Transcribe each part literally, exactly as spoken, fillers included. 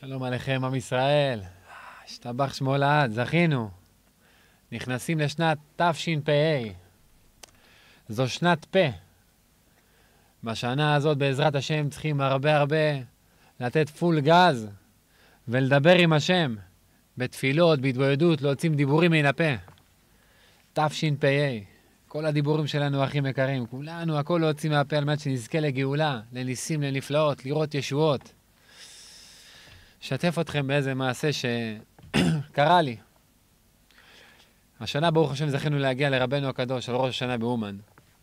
שלום עליכם, עם ישראל. השתבח שמו לעד, זכינו. נכנסים לשנת תשפ"א. זו שנת פה. בשנה הזאת, בעזרת השם, צריכים הרבה הרבה לתת פול גז ולדבר עם השם. בתפילות, בהתבודדות, להוצאים דיבורים מן הפה. תשפ"א. כל הדיבורים שלנו הכי יקרים. כולנו, הכל להוציא מהפה על מנת שנזכה לגאולה, לניסים, לנפלאות, לראות ישועות. שתף אתכם באיזה מעשה שקרה לי. השנה ברוך השם זכינו להגיע לרבנו הקדוש על ראש השנה באומן.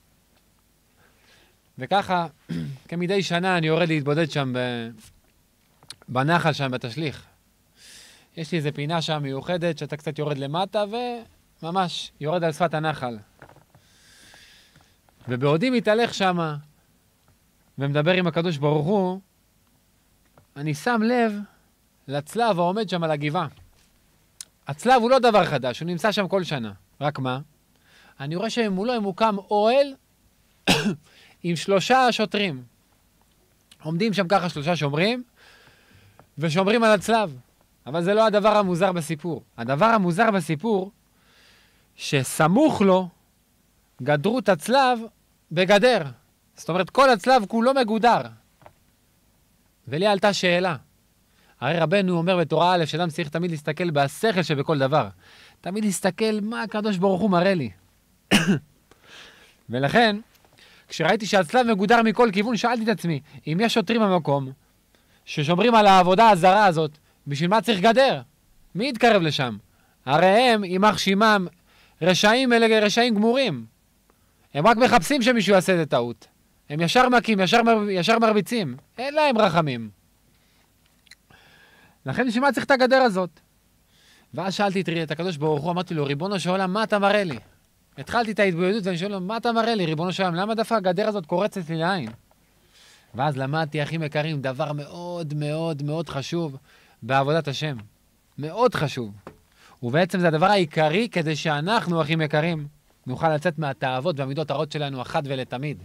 וככה, כמדי שנה אני יורד להתבודד שם ב... בנחל שם בתשליך. יש לי איזה פינה שם מיוחדת שאתה קצת יורד למטה וממש יורד על שפת הנחל. ובעודי מתהלך שם ומדבר עם הקדוש ברוך הוא, אני שם לב לצלב העומד שם על הגבעה. הצלב הוא לא דבר חדש, הוא נמצא שם כל שנה. רק מה? אני רואה שמולו מוקם אוהל עם שלושה שוטרים. עומדים שם ככה שלושה שומרים, ושומרים על הצלב. אבל זה לא הדבר המוזר בסיפור. הדבר המוזר בסיפור, שסמוך לו גדרו את הצלב בגדר. זאת אומרת, כל הצלב כולו מגודר. ולי עלתה שאלה. הרי רבנו אומר בתורה א' שאדם צריך תמיד להסתכל בשכל שבכל דבר. תמיד להסתכל מה הקדוש ברוך הוא מראה לי. ולכן, כשראיתי שהצלב מגודר מכל כיוון, שאלתי את עצמי, אם יש שוטרים במקום ששומרים על העבודה הזרה הזאת, בשביל מה צריך גדר? מי יתקרב לשם? הרי הם, יימח שמם, רשעים אלה רשעים גמורים. הם רק מחפשים שמישהו יעשה את הטעות. הם ישר מכים, ישר, מר... ישר מרביצים. אין להם רחמים. לכן בשביל מה צריך את הגדר הזאת? ואז שאלתי תראי, את הקדוש ברוך הוא, אמרתי לו, ריבונו של עולם, מה אתה מראה לי? התחלתי את ההתבודדות ואני שואל לו, מה אתה מראה לי, ריבונו של עולם? למה דווקא הגדר הזאת קורצת לי לעין? ואז למדתי, אחים יקרים, דבר מאוד מאוד מאוד חשוב בעבודת השם. מאוד חשוב. ובעצם זה הדבר העיקרי כדי שאנחנו, אחים יקרים, נוכל לצאת מהתאוות והמידות הרעות שלנו אחת ולתמיד.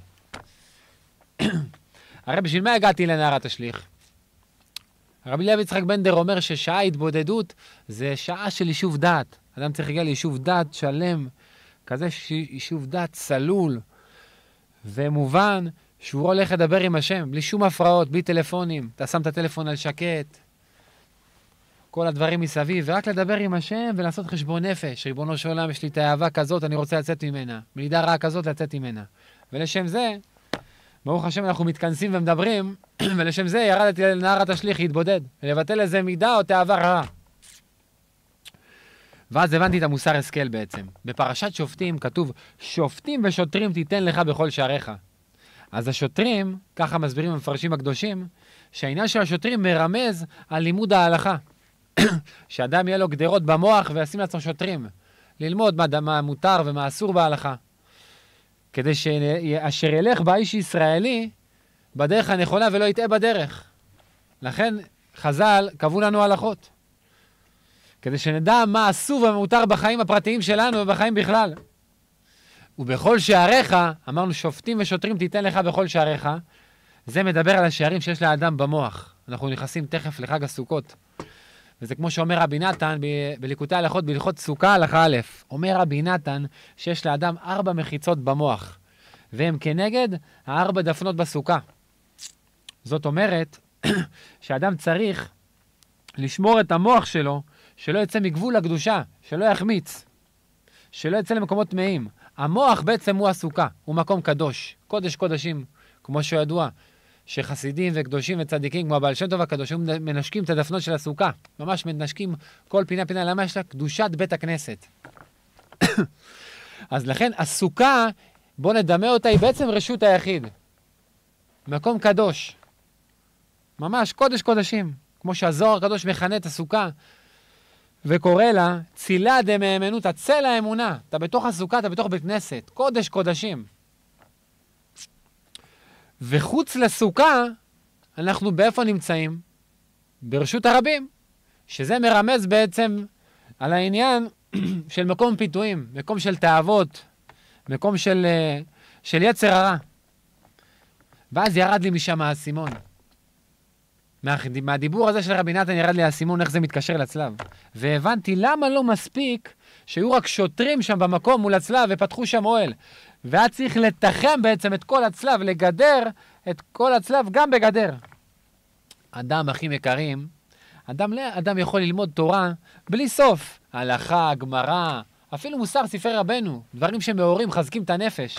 הרי בשביל מה הגעתי לנהר התשליך? רבי לוי יצחק בנדר אומר ששעה התבודדות זה שעה של יישוב דת. אדם צריך להגיע ליישוב דת שלם, כזה יישוב דת סלול, ומובן שהוא הולך לדבר עם השם, בלי שום הפרעות, בלי טלפונים. אתה שם את הטלפון על שקט, כל הדברים מסביב, ורק לדבר עם השם ולעשות חשבון נפש. ריבונו של עולם, יש לי את האהבה כזאת, אני רוצה לצאת ממנה. מידה רעה כזאת, לצאת ממנה. ולשם זה, ברוך השם, אנחנו מתכנסים ומדברים, ולשם זה ירדתי לנהר התשליך להתבודד, ולבטל איזה מידה או תאווה רעה. ואז הבנתי את המוסר השכל בעצם. בפרשת שופטים כתוב, שופטים ושוטרים תיתן לך בכל שעריך. אז השוטרים, ככה מסבירים המפרשים הקדושים, שהעניין של השוטרים מרמז על לימוד ההלכה. שאדם יהיה לו גדרות במוח וישים לעצמו שוטרים. ללמוד מה, מה מותר ומה אסור בהלכה. כדי שאשר ילך באיש ישראלי בדרך הנכונה ולא יטעה בדרך. לכן חז"ל קבעו לנו הלכות. כדי שנדע מה אסור ומותר בחיים הפרטיים שלנו ובחיים בכלל. ובכל שעריך, אמרנו שופטים ושוטרים תיתן לך בכל שעריך, זה מדבר על השערים שיש לאדם במוח. אנחנו נכנסים תכף לחג הסוכות. וזה כמו שאומר רבי נתן ב- בליקוטי הלכות, בהלכות סוכה הלכה א', אומר רבי נתן שיש לאדם ארבע מחיצות במוח, והם כנגד הארבע דפנות בסוכה. זאת אומרת שאדם צריך לשמור את המוח שלו, שלא יצא מגבול הקדושה, שלא יחמיץ, שלא יצא למקומות טמאים. המוח בעצם הוא הסוכה, הוא מקום קדוש, קודש קודשים, כמו שידוע. שחסידים וקדושים וצדיקים, כמו הבעל שם טוב הקדוש, הם מנשקים את הדפנות של הסוכה. ממש מנשקים כל פינה פינה. למה יש לה קדושת בית הכנסת? אז לכן הסוכה, בוא נדמה אותה, היא בעצם רשות היחיד. מקום קדוש. ממש קודש קודשים. כמו שהזוהר הקדוש מכנה את הסוכה, וקורא לה, צילה דמאמנות, הצל האמונה. אתה בתוך הסוכה, אתה בתוך בית כנסת. קודש קודשים. וחוץ לסוכה, אנחנו באיפה נמצאים? ברשות הרבים, שזה מרמז בעצם על העניין של מקום פיתויים, מקום של תאוות, מקום של, של יצר הרע. ואז ירד לי משם האסימון. מה, מהדיבור הזה של רבי נתן ירד לי הסימון איך זה מתקשר לצלב. והבנתי למה לא מספיק שהיו רק שוטרים שם במקום מול הצלב ופתחו שם אוהל. והיה צריך לתחם בעצם את כל הצלב, לגדר את כל הצלב גם בגדר. אדם, אחים יקרים, אדם, אדם יכול ללמוד תורה בלי סוף. הלכה, גמרא, אפילו מוסר ספרי רבנו, דברים שמאורים, חזקים את הנפש.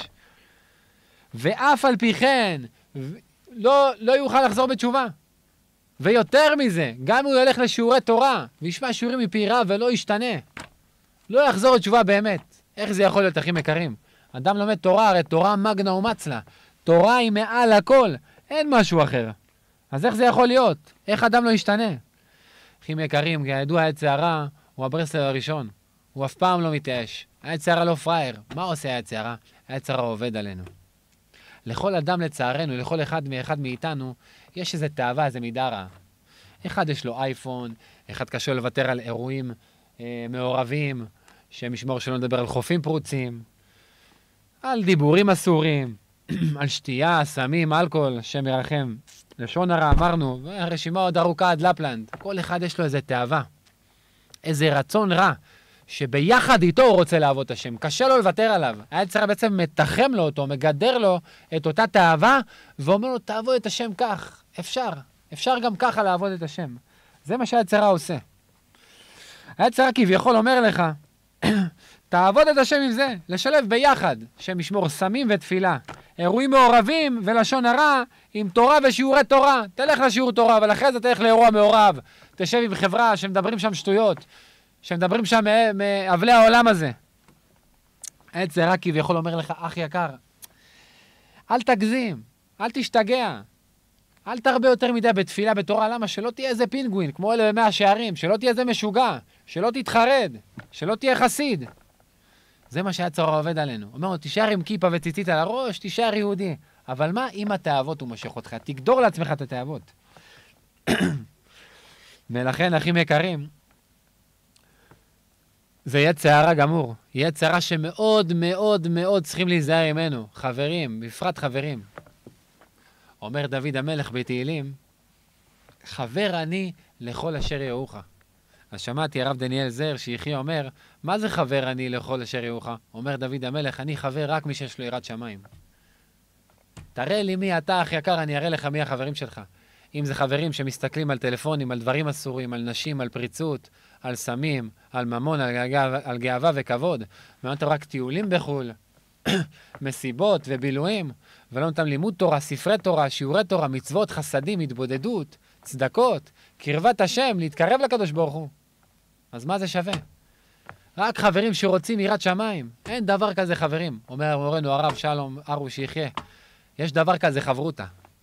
ואף על פי כן, לא, לא יוכל לחזור בתשובה. ויותר מזה, גם הוא ילך לשיעורי תורה, וישמע שיעורים מפי רב ולא ישתנה. לא יחזור לתשובה באמת. איך זה יכול להיות, אחים יקרים? אדם לומד תורה, הרי תורה מגנה ומצלה. תורה היא מעל הכל, אין משהו אחר. אז איך זה יכול להיות? איך אדם לא ישתנה? אחים יקרים, כידוע היצר הרע הוא הברסלר הראשון. הוא אף פעם לא מתייאש. היצר הרע לא פראייר. מה עושה היצר הרע? היצר הרע עובד עלינו. לכל אדם לצערנו, לכל אחד מאחד מאיתנו, יש איזו תאווה, איזו מידה רעה. אחד יש לו אייפון, אחד קשה לוותר על אירועים אה, מעורבים, שמשמור שלא נדבר על חופים פרוצים, על דיבורים אסורים, על שתייה, סמים, אלכוהול, שם ירחם. לשון הרע אמרנו, הרשימה עוד ארוכה עד לפלנד. כל אחד יש לו איזו תאווה, איזה רצון רע, שביחד איתו הוא רוצה לעבוד את השם. קשה לו לוותר עליו. היצר בעצם מתחם לו אותו, מגדר לו את אותה תאווה, ואומר לו, תעבוד את השם כך. אפשר. אפשר גם ככה לעבוד את השם. זה מה שהיצר עושה. היצר כביכול אומר לך, תעבוד את השם עם זה, לשלב ביחד, שם ישמור סמים ותפילה. אירועים מעורבים ולשון הרע עם תורה ושיעורי תורה. תלך לשיעור תורה, אבל אחרי זה תלך לאירוע מעורב. תשב עם חברה שמדברים שם שטויות. שמדברים שם מאבלי העולם הזה. היצר רק כביכול אומר לך, אח יקר, אל תגזים, אל תשתגע, אל תרבה יותר מדי בתפילה בתורה, למה? שלא תהיה איזה פינגווין, כמו אלה במאה שערים, שלא תהיה איזה משוגע, שלא תתחרד, שלא תהיה חסיד. זה מה שהיצר עובד עלינו. אומר לו, תישאר עם כיפה וציצית על הראש, תישאר יהודי. אבל מה אם התאוות הוא משך אותך? תגדור לעצמך את התאוות. ולכן, אחים יקרים, זה יצר הרע גמור. יצר הרע שמאוד מאוד מאוד צריכים להיזהר ממנו. חברים, בפרט חברים. אומר דוד המלך בתהילים, חבר אני לכל אשר יראוך. אז שמעתי הרב דניאל זר שיחיה אומר, מה זה חבר אני לכל אשר יראוך? אומר דוד המלך, אני חבר רק מי שיש לו יראת שמיים. תראה לי מי אתה, אח יקר, אני אראה לך מי החברים שלך. אם זה חברים שמסתכלים על טלפונים, על דברים אסורים, על נשים, על פריצות, על סמים, על ממון, על גאווה, על גאווה וכבוד. ואתה רק טיולים בחול, מסיבות ובילויים, ולא נתם לימוד תורה, ספרי תורה, שיעורי תורה, מצוות, חסדים, התבודדות, צדקות, קרבת השם, להתקרב לקדוש ברוך הוא. אז מה זה שווה? רק חברים שרוצים יראת שמיים. אין דבר כזה חברים. אומר מורנו הרב שלום ארו שיחיה. יש דבר כזה חברותה.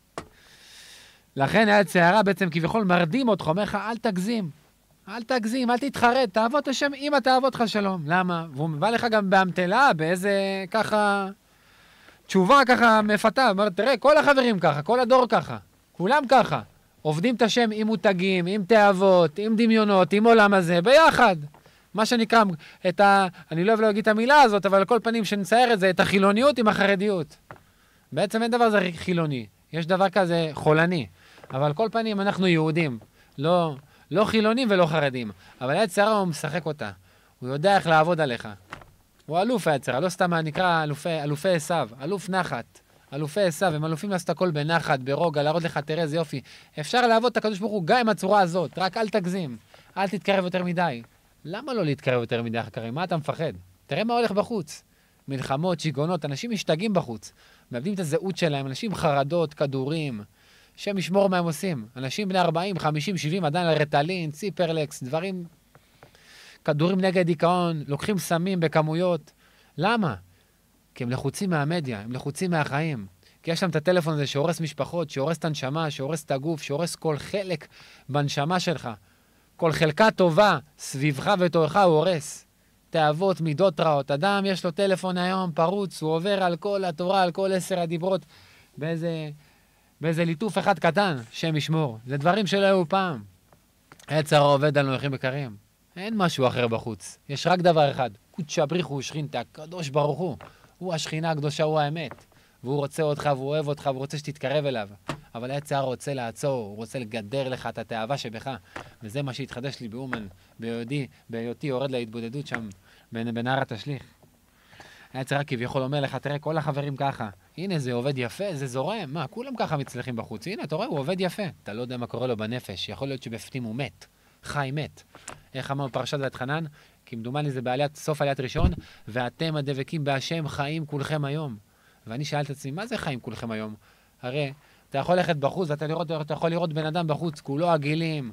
לכן היצר הרע בעצם כביכול מרדים אותך, אומר לך, אל תגזים. אל תגזים, אל תתחרד, תעבוד את השם, אמא תעבוד לך שלום. למה? והוא מבא לך גם באמתלה, באיזה ככה, תשובה ככה מפתה. אומר, תראה, כל החברים ככה, כל הדור ככה, כולם ככה. עובדים את השם עם מותגים, עם תאוות, עם דמיונות, עם עולם הזה, ביחד. מה שנקרא, את ה... אני לא אוהב להגיד את המילה הזאת, אבל על כל פנים שנצייר את זה, את החילוניות עם החרדיות. בעצם אין דבר זה חילוני, יש דבר כזה חולני. אבל על כל פנים אנחנו יהודים, לא... לא חילונים ולא חרדים, אבל היצר הרע הוא משחק אותה. הוא יודע איך לעבוד עליך. הוא אלוף היצר הרע, לא סתם נקרא אלופי, אלופי עשיו, אלוף נחת. אלופי עשיו, הם אלופים לעשות הכל בנחת, ברוגע, להראות לך, תראה איזה יופי. אפשר לעבוד את הקדוש ברוך הוא גם עם הצורה הזאת, רק אל תגזים, אל תתקרב יותר מדי. למה לא להתקרב יותר מדי אחרי? מה אתה מפחד? תראה מה הולך בחוץ. מלחמות, שיגעונות, אנשים משתגעים בחוץ. מאבדים את הזהות שלהם, אנשים חרדות, כדורים. שם ישמור מה הם עושים. אנשים בני ארבעים, חמישים, שבעים, עדיין על רטלין, ציפרלקס, דברים, כדורים נגד דיכאון, לוקחים סמים בכמויות. למה? כי הם לחוצים מהמדיה, הם לחוצים מהחיים. כי יש להם את הטלפון הזה שהורס משפחות, שהורס את הנשמה, שהורס את הגוף, שהורס כל חלק בנשמה שלך. כל חלקה טובה, סביבך ותורך הוא הורס. תאוות, מידות רעות. אדם יש לו טלפון היום פרוץ, הוא עובר על כל התורה, על כל עשר הדיברות, באיזה... באיזה ליטוף אחד קטן, שם ישמור. זה דברים שלא היו פעם. היצר עובד על נוחים בקרים. אין משהו אחר בחוץ. יש רק דבר אחד. קודשא בריחו ושכינתא, הקדוש ברוך הוא. הוא השכינה הקדושה, הוא האמת. והוא רוצה אותך, והוא אוהב אותך, והוא רוצה שתתקרב אליו. אבל היצר רוצה לעצור, הוא רוצה לגדר לך את התאווה שבך, וזה מה שהתחדש לי באומן, ביודי, בהיותי יורד להתבודדות שם, בנהר התשליך. היצר כביכול אומר לך, תראה, כל החברים ככה, הנה זה עובד יפה, זה זורם, מה, כולם ככה מצליחים בחוץ, הנה, אתה רואה, הוא עובד יפה, אתה לא יודע מה קורה לו בנפש, יכול להיות שבפנים הוא מת, חי מת. איך אמר פרשת ואתחנן? כמדומני זה בעליית, סוף עליית ראשון, ואתם הדבקים בהשם חיים כולכם היום. ואני שאלת עצמי, מה זה חיים כולכם היום? הרי אתה יכול ללכת בחוץ, ואתה לראות, אתה יכול לראות בן אדם בחוץ, כולו עגילים,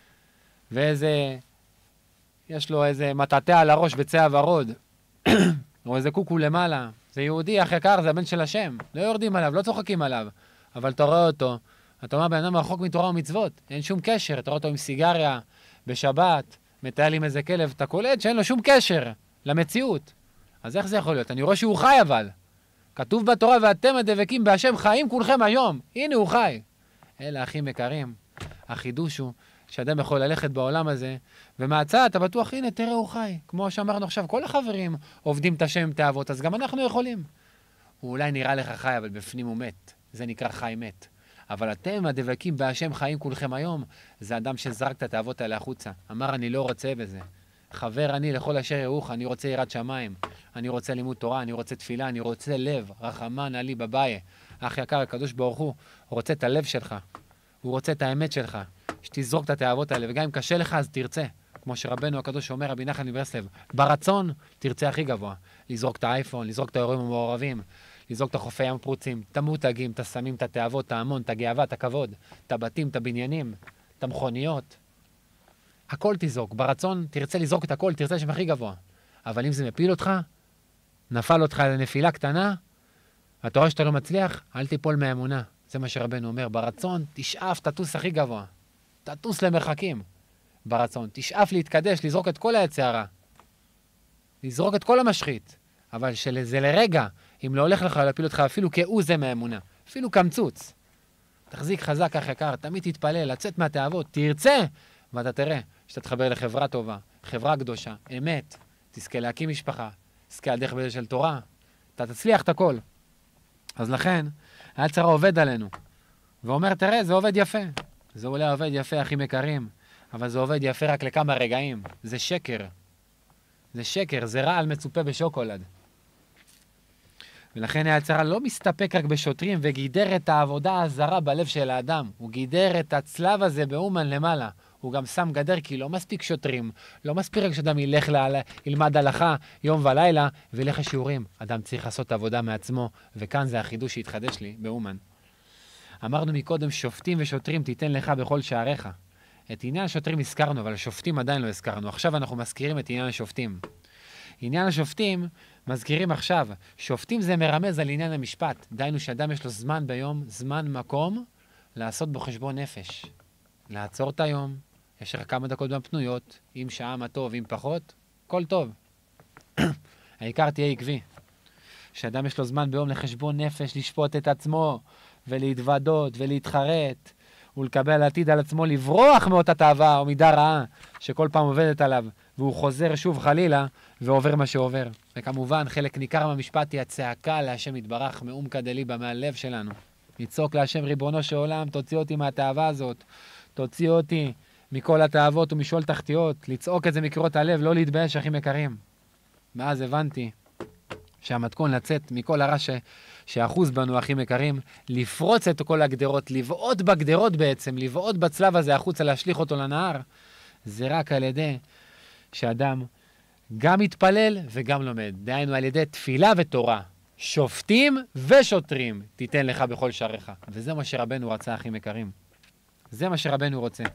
ואיזה, יש לו איזה מטאטא על הראש בצבע ורוד, או איזה קוקו למעלה. זה יהודי, אח יקר, זה הבן של השם. לא יורדים עליו, לא צוחקים עליו. אבל אתה רואה אותו, אתה אומר, בן אדם רחוק מתורה ומצוות, אין שום קשר. אתה רואה אותו עם סיגריה, בשבת, מטייל עם איזה כלב, אתה קולט שאין לו שום קשר למציאות. אז איך זה יכול להיות? אני רואה שהוא חי אבל. כתוב בתורה, ואתם הדבקים בהשם חיים כולכם היום. הנה הוא חי. אלה אחים יקרים. החידוש הוא שאדם יכול ללכת בעולם הזה, ומהצד אתה בטוח, הנה תראה הוא חי. כמו שאמרנו עכשיו, כל החברים עובדים את השם עם תאוות, אז גם אנחנו יכולים. הוא אולי נראה לך חי, אבל בפנים הוא מת. זה נקרא חי מת. אבל אתם הדבקים בהשם חיים כולכם היום, זה אדם שזרק את התאוות האלה החוצה. אמר, אני לא רוצה בזה. חבר אני לכל אשר ירוך, אני רוצה יראת שמיים, אני רוצה לימוד תורה, אני רוצה תפילה, אני רוצה לב, רחמן עלי בבאי. אח יקר, הקדוש ברוך הוא רוצה את הלב שלך, הוא רוצה את האמת שלך, שתזרוק את התאוות האלה, וגם אם קשה לך אז תרצה. כמו שרבנו הקדוש אומר, רבי נחמן מברסלב, ברצון תרצה הכי גבוה. לזרוק את האייפון, לזרוק את האירועים המעורבים, לזרוק את החופי ים פרוצים, את המותגים, את הסמים, את התאוות, את ההמון, את הגאווה, את הכבוד, את הבתים, את הבניינים, את המכוניות. הכל תזרוק, ברצון תרצה לזרוק את הכל, תרצה לשם הכי גבוה. אבל אם זה מפיל אותך, נפל אותך לנפילה קטנה, אתה רואה שאתה לא מצליח, אל תיפול מהאמונה. זה מה שרבנו אומר, ברצון תשאף, תטוס הכי גבוה. תטוס למרחקים. ברצון, תשאף להתקדש, לזרוק את כל היצרה. לזרוק את כל המשחית. אבל שזה לרגע, אם לא הולך לך להפיל אותך אפילו כאו זה מהאמונה. אפילו קמצוץ. תחזיק חזק כך יקר, תמיד תתפלל, לצאת מהתאוות, תרצה. ואתה תראה שאתה תחבר לחברה טובה, חברה קדושה, אמת, תזכה להקים משפחה, תזכה על דרך בזה של תורה, אתה תצליח את הכל. אז לכן, היצר עובד עלינו, ואומר, תראה, זה עובד יפה. זה אולי עובד יפה, אחים יקרים, אבל זה עובד יפה רק לכמה רגעים. זה שקר. זה שקר, זה רעל מצופה בשוקולד. ולכן היצר לא מסתפק רק בשוטרים, וגידר את העבודה הזרה בלב של האדם. הוא גידר את הצלב הזה באומן למעלה. הוא גם שם גדר, כי לא מספיק שוטרים, לא מספיק רק שאדם ילך לה, ילמד הלכה יום ולילה וילך לשיעורים. אדם צריך לעשות עבודה מעצמו, וכאן זה החידוש שהתחדש לי באומן. אמרנו מקודם, שופטים ושוטרים תיתן לך בכל שעריך. את עניין השוטרים הזכרנו, אבל השופטים עדיין לא הזכרנו. עכשיו אנחנו מזכירים את עניין השופטים. עניין השופטים מזכירים עכשיו. שופטים זה מרמז על עניין המשפט. דיינו שאדם יש לו זמן ביום, זמן מקום, לעשות בו חשבון נפש. לעצור את היום, יש לך כמה דקות בפנויות, אם שעה מה טוב, אם פחות, כל טוב. העיקר תהיה עקבי. שאדם יש לו זמן ביום לחשבון נפש, לשפוט את עצמו, ולהתוודות, ולהתחרט, ולקבל עתיד על עצמו, לברוח מאותה תאווה או מידה רעה, שכל פעם עובדת עליו, והוא חוזר שוב חלילה, ועובר מה שעובר. וכמובן, חלק ניכר מהמשפט היא הצעקה להשם יתברך, מעומקא דליבא, מהלב שלנו. לצעוק להשם ריבונו של עולם, תוציא אותי מהתאווה הזאת, תוציא אותי מכל התאוות ומשול תחתיות, לצעוק את זה מקרות הלב, לא להתבייש, אחים יקרים. ואז הבנתי שהמתכון לצאת מכל הרע ש... שאחוז בנו, אחים יקרים, לפרוץ את כל הגדרות, לבעוט בגדרות בעצם, לבעוט בצלב הזה החוצה, להשליך אותו לנהר, זה רק על ידי שאדם גם מתפלל וגם לומד. דהיינו על ידי תפילה ותורה. שופטים ושוטרים תיתן לך בכל שעריך. וזה מה שרבנו רצה, אחים יקרים. זה מה שרבנו רוצה.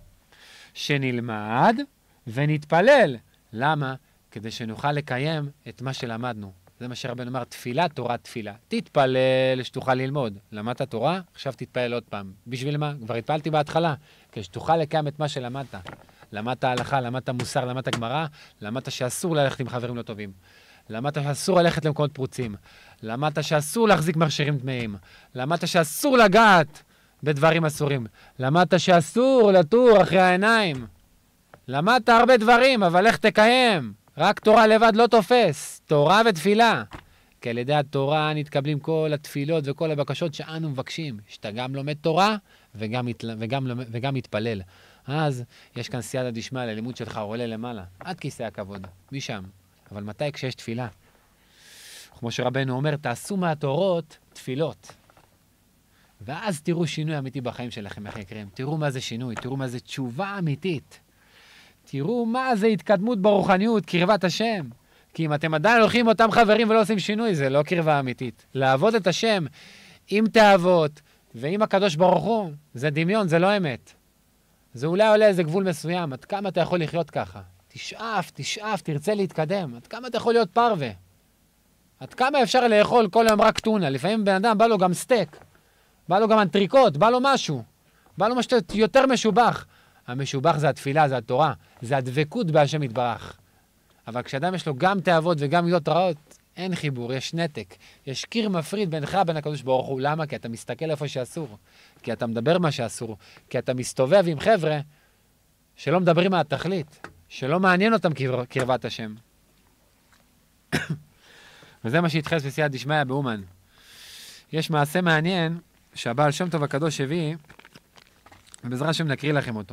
שנלמד ונתפלל. למה? כדי שנוכל לקיים את מה שלמדנו. זה מה שרבנו אמר, תפילה, תורה, תפילה. תתפלל שתוכל ללמוד. למדת תורה, עכשיו תתפלל עוד פעם. בשביל מה? כבר התפללתי בהתחלה. כדי שתוכל לקיים את מה שלמדת. למדת הלכה, למדת מוסר, למדת גמרא, למדת שאסור ללכת עם חברים לא טובים. למדת שאסור ללכת למקומות פרוצים. למדת שאסור להחזיק מכשירים טמאים. למדת שאסור לגעת בדברים אסורים. למדת שאסור לטור אחרי העיניים. למדת הרבה דברים, אבל איך תקיים? רק תורה לבד לא תופס. תורה ותפילה. כי על ידי התורה נתקבלים כל התפילות וכל הבקשות שאנו מבקשים, שאתה גם לומד תורה וגם, וגם, וגם מתפלל. אז יש כאן סייעתא דשמיא, ללימוד שלך עולה למעלה, עד כיסא הכבוד, משם. אבל מתי כשיש תפילה? כמו שרבנו אומר, תעשו מהתורות תפילות. ואז תראו שינוי אמיתי בחיים שלכם, איך יקרים. תראו מה זה שינוי, תראו מה זה תשובה אמיתית. תראו מה זה התקדמות ברוחניות, קרבת השם. כי אם אתם עדיין הולכים אותם חברים ולא עושים שינוי, זה לא קרבה אמיתית. לעבוד את השם עם תאוות ועם הקדוש ברוך הוא, זה דמיון, זה לא אמת. זה אולי עולה איזה גבול מסוים, עד כמה אתה יכול לחיות ככה? תשאף, תשאף, תרצה להתקדם. עד כמה אתה יכול להיות פרווה? עד כמה אפשר לאכול כל יום רק טונה? לפעמים בן אדם בא לו גם סטייק, בא לו גם אנטריקוט, בא לו משהו. בא לו משהו יותר משובח. המשובח זה התפילה, זה התורה, זה הדבקות בהשם יתברך. אבל כשאדם יש לו גם תאוות וגם מידות רעות, אין חיבור, יש נתק. יש קיר מפריד בינך בין הקדוש ברוך הוא. למה? כי אתה מסתכל איפה שאסור. כי אתה מדבר מה שאסור. כי אתה מסתובב עם חבר'ה שלא מדברים על התכלית. שלא מעניין אותם קר... קרבת השם. וזה מה שהתחס בסייעתא דשמיא באומן. יש מעשה מעניין שהבעל שם טוב הקדוש הביא, ובעזרת השם נקריא לכם אותו.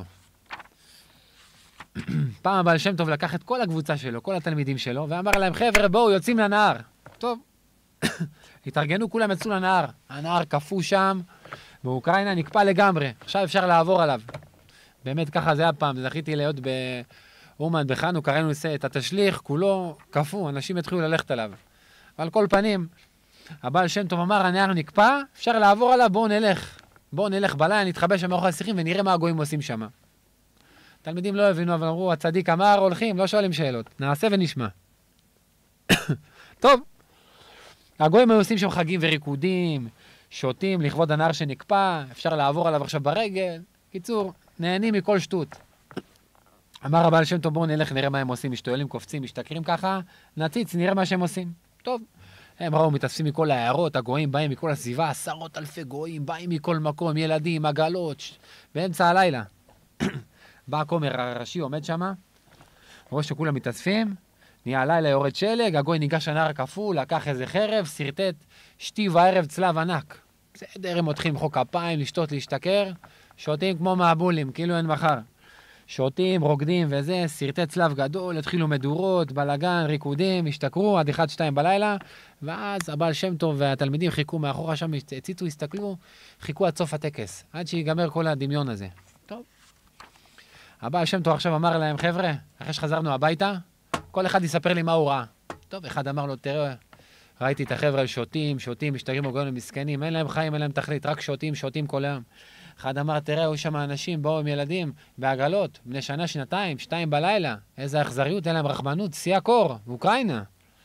פעם הבעל שם טוב לקח את כל הקבוצה שלו, כל התלמידים שלו, ואמר להם, חבר'ה, בואו, יוצאים לנהר. טוב, התארגנו, כולם יצאו לנהר. הנהר קפוא שם, באוקראינה נקפא לגמרי. עכשיו אפשר לעבור עליו. באמת ככה זה היה פעם, זכיתי להיות באומן בחנו, קראנו את התשליך, כולו קפוא, אנשים התחילו ללכת עליו. על כל פנים, הבעל שם טוב אמר, הנהר נקפא, אפשר לעבור עליו, בואו נלך. בואו נלך בלילה, נתחבא שם מאחורי השיחים ונראה מה הגויים עושים שם. תלמידים לא הבינו, אבל אמרו, הצדיק אמר, הולכים, לא שואלים שאלות. נעשה ונשמע. טוב, הגויים היו עושים שם חגים וריקודים, שותים לכבוד הנהר שנקפא, אפשר לעבור עליו עכשיו ברגל. קיצור, נהנים מכל שטות. אמר הבעל שם טוב, בואו נלך, נראה מה הם עושים, משתוללים, קופצים, משתכרים ככה, נציץ, נראה מה שהם עושים. טוב, הם ראו, מתאספים מכל העיירות, הגויים באים מכל הסביבה, עשרות אלפי גויים, באים מכל מקום, ילדים, עגלות, ש... באמצע הלילה. בא הכומר הראשי, עומד שם, רואה שכולם מתאספים, נהיה הלילה, יורד שלג, הגוי ניגש לנהר כפול, לקח איזה חרב, סרטט שתי וערב צלב ענק. בסדר, הם מתחילים למחוא כפיים, לשתות, להשתכר, שותים כמו מעבולים, כאילו אין מחר. שותים, רוקדים וזה, סרטי צלב גדול, התחילו מדורות, בלגן, ריקודים, השתכרו עד אחד, שתיים בלילה, ואז הבעל שם טוב והתלמידים חיכו מאחורה שם, הציצו, הסתכלו, חיכו עד סוף הטקס, עד שיגמר כל הדמיון הזה. טוב. הבעל שם טוב עכשיו אמר להם, חבר'ה, אחרי שחזרנו הביתה, כל אחד יספר לי מה הוא ראה. טוב, אחד אמר לו, תראה, ראיתי את החבר'ה שותים, שותים, משתגעים מוגעים למסכנים, אין להם חיים, אין להם תכלית, רק שותים, שותים כל היום. אחד אמר, תראה, היו שם אנשים, באו עם ילדים, בעגלות, בני שנה, שנתיים, שתיים בלילה, איזה אכזריות, אין להם רחמנות, שיא הקור, באוקראינה.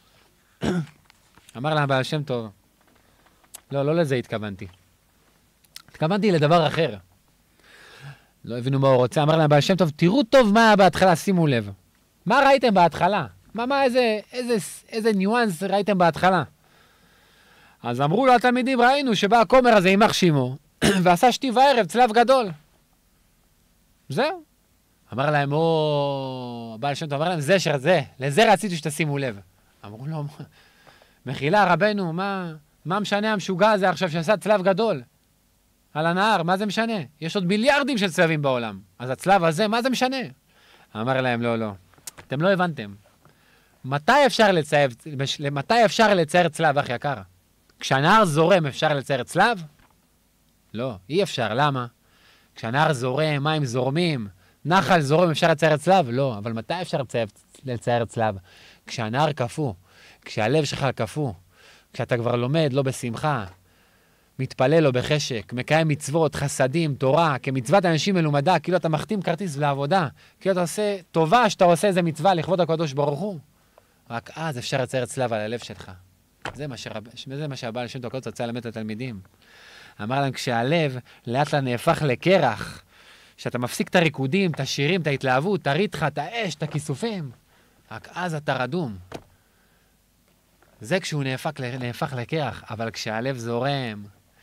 אמר להם הבעל שם טוב, לא, לא לזה התכוונתי. התכוונתי לדבר אחר. לא הבינו מה הוא רוצה, אמר להם הבעל שם טוב, תראו טוב מה היה בהתחלה, שימו לב. מה ראיתם בהתחלה? מה, מה, איזה, איזה, איזה ניואנס ראיתם בהתחלה? אז אמרו לו התלמידים, ראינו שבא הכומר הזה עם אח שימו, ועשה שתי וערב, צלב גדול. זהו. אמר להם, או... הבעל שם טוב, אמר להם, זה שזה, לזה רציתי שתשימו לב. אמרו לו, מחילה רבנו, מה, מה משנה המשוגע הזה עכשיו שעשה צלב גדול? על הנהר, מה זה משנה? יש עוד מיליארדים של צלבים בעולם. אז הצלב הזה, מה זה משנה? אמר להם, לא, לא. אתם לא הבנתם. מתי אפשר לצייר, מתי אפשר לצייר צלב, אח יקר? כשהנהר זורם אפשר לצייר צלב? לא, אי אפשר. למה? כשהנהר זורם, מים זורמים, נחל זורם, אפשר לצייר צלב? לא. אבל מתי אפשר לצייר, לצייר צלב? כשהנהר קפוא, כשהלב שלך קפוא, כשאתה כבר לומד, לא בשמחה, מתפלל לו בחשק, מקיים מצוות, חסדים, תורה, כמצוות אנשים מלומדה, כאילו אתה מחתים כרטיס לעבודה, כאילו אתה עושה טובה שאתה עושה איזה מצווה לכבוד הקדוש ברוך הוא. רק אז אפשר לצייר צלב על הלב שלך. זה מה, שרב... זה מה שהבעל שם טוב רצה ללמד את התלמידים. אמר להם, כשהלב לאט לאט נהפך לקרח, שאתה מפסיק את הריקודים, את השירים, את ההתלהבות, את הריתחה, את האש, את הכיסופים, רק אז אתה רדום. זה כשהוא נהפך, נהפך לקרח, אבל כשהלב זורם,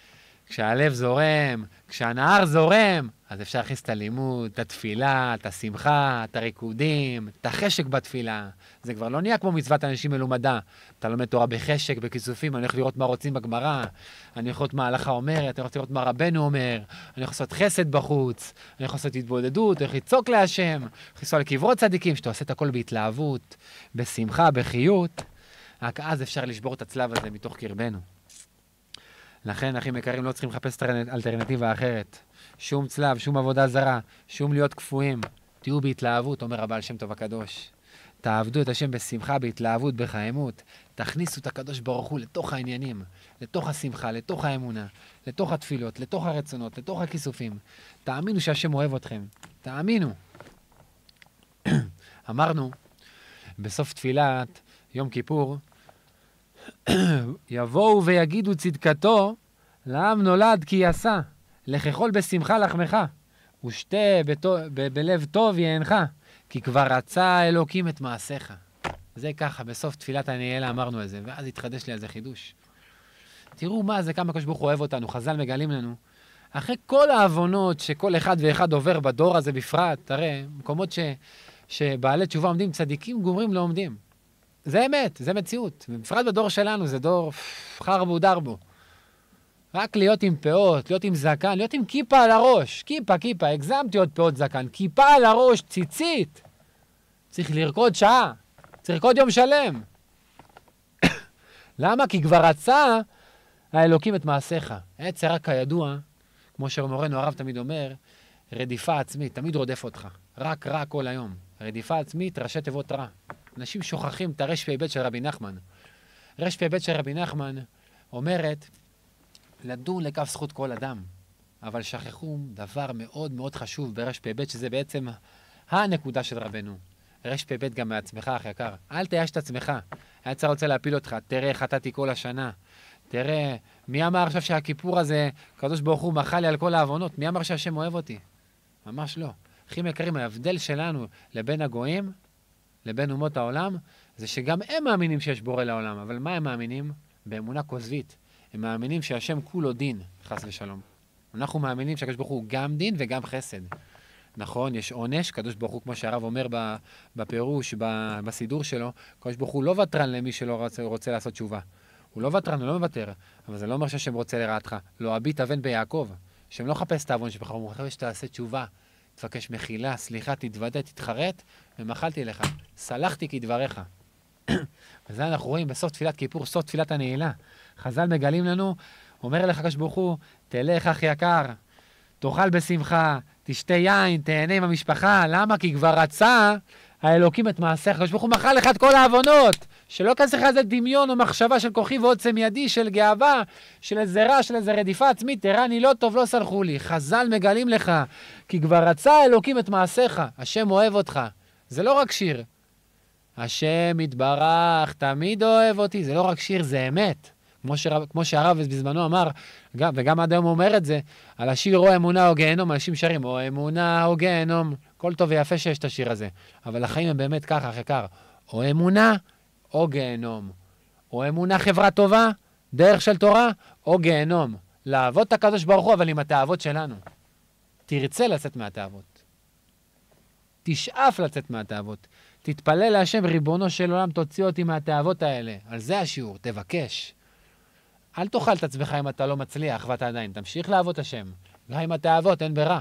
כשהלב זורם, כשהנהר זורם, אז אפשר להכניס את הלימוד, את התפילה, את השמחה, את הריקודים, את החשק בתפילה. זה כבר לא נהיה כמו מצוות אנשים מלומדה. אתה לומד תורה בחשק, בכיסופים, אני הולך לראות מה רוצים בגמרא, אני הולך לראות מה ההלכה אומרת, אני הולך לראות מה רבנו אומר, אני הולך לעשות חסד בחוץ, אני הולך לעשות התבודדות, אני הולך לצעוק להשם, הולך לנסוע לקברות צדיקים, שאתה עושה את הכל בהתלהבות, בשמחה, בחיות. רק אז אפשר לשבור את הצלב הזה מתוך קרבנו. לכן, אחים יקרים, לא צריכים לחפש אלטרנטיבה אחרת. שום צלב, שום עבודה זרה, שום להיות כפויים. תהיו בהתלהבות, אומר הבעל שם טוב הקדוש. תעבדו את השם בשמחה, בהתלהבות, בחיימות. תכניסו את הקדוש ברוך הוא לתוך העניינים, לתוך השמחה, לתוך האמונה, לתוך התפילות, לתוך הרצונות, לתוך הכיסופים. תאמינו שהשם אוהב אתכם. תאמינו. אמרנו, בסוף תפילת יום כיפור, יבואו ויגידו צדקתו, לעם נולד כי יעשה, לכחול בשמחה לחמך, ושתה בטוב, ב- בלב טוב יענך, כי כבר רצה אלוקים את מעשיך. זה ככה, בסוף תפילת הנעילה אמרנו את זה, ואז התחדש לי על זה חידוש. תראו מה זה, כמה הקדוש ברוך הוא אוהב אותנו, חז"ל מגלים לנו. אחרי כל העוונות שכל אחד ואחד עובר בדור הזה בפרט, תראה, מקומות ש, שבעלי תשובה עומדים, צדיקים גומרים לא עומדים. זה אמת, זה מציאות. בפרט בדור שלנו, זה דור חרבו דרבו. רק להיות עם פאות, להיות עם זקן, להיות עם כיפה על הראש. כיפה, כיפה, הגזמתי עוד פאות זקן. כיפה על הראש, ציצית. צריך לרקוד שעה. צריך לרקוד יום שלם. למה? כי כבר רצה האלוקים את מעשיך. עצר רק כידוע, כמו שמורנו הרב תמיד אומר, רדיפה עצמית, תמיד רודף אותך. רק רע כל היום. רדיפה עצמית, ראשי תיבות רע. אנשים שוכחים את הרש פ"ב של רבי נחמן. רש פ"ב של רבי נחמן אומרת, לדון לכף זכות כל אדם. אבל שכחו דבר מאוד מאוד חשוב ברש פ"ב, שזה בעצם הנקודה של רבנו. רש פ"ב גם מעצמך, אח יקר. אל תייאש את עצמך. היצר רוצה להפיל אותך. תראה איך חטאתי כל השנה. תראה, מי אמר עכשיו שהכיפור הזה, הקדוש ברוך הוא מחל לי על כל העוונות? מי אמר שהשם אוהב אותי? ממש לא. אחים יקרים, ההבדל שלנו לבין הגויים, לבין אומות העולם, זה שגם הם מאמינים שיש בורא לעולם. אבל מה הם מאמינים? באמונה כוזבית. הם מאמינים שהשם כולו דין, חס ושלום. אנחנו מאמינים שהקדוש ברוך הוא גם דין וגם חסד. נכון, יש עונש, קדוש ברוך הוא, כמו שהרב אומר בפירוש, בסידור שלו, קדוש ברוך הוא לא ותרן למי שלא רוצה, רוצה לעשות תשובה. הוא לא ותרן, הוא לא מוותר, אבל זה לא אומר שהשם רוצה לרעתך. לא הביט אבן ביעקב, השם לא חפש את העוון שבך, הוא מחפש שתעשה תשובה, תבקש מחילה, סליחה, תתוודה, תתחרט, ומחלתי לך, סלחתי כדבריך. וזה אנחנו רואים בסוף תפילת כיפור, סוף תפילת הנעילה. חז"ל מגלים לנו, אומר לך הקדוש ברוך הוא, תלך אח יקר, תאכל בשמחה, תשתה יין, תהנה עם המשפחה. למה? כי כבר רצה האלוקים את מעשיך. הקדוש ברוך הוא מחל לך את כל העוונות. שלא כנס לך איזה דמיון או מחשבה של כוחי ועוצם ידי, של גאווה, של איזה רע, של איזה רדיפה עצמית. תראה, אני לא טוב, לא סלחו לי. חז"ל מגלים לך, כי כבר רצה האלוקים את מעשיך. השם אוהב אותך. זה לא רק שיר. השם יתברך, תמיד אוהב אותי. זה לא רק שיר, זה אמת. כמו, שרב, כמו שהרב בזמנו אמר, גם, וגם עד היום הוא אומר את זה, על השיר או אמונה או גיהנום, אנשים שרים או אמונה או גיהנום, כל טוב ויפה שיש את השיר הזה. אבל החיים הם באמת ככה, אחרי קר. או אמונה או גיהנום. או אמונה חברה טובה, דרך של תורה, או גיהנום. לעבוד את הקדוש ברוך הוא, אבל עם התאוות שלנו. תרצה לצאת מהתאוות. תשאף לצאת מהתאוות. תתפלל להשם, ריבונו של עולם, תוציא אותי מהתאוות האלה. על זה השיעור, תבקש. אל תאכל את עצמך אם אתה לא מצליח ואתה עדיין. תמשיך לעבוד השם. גם עם התאוות, אין ברע.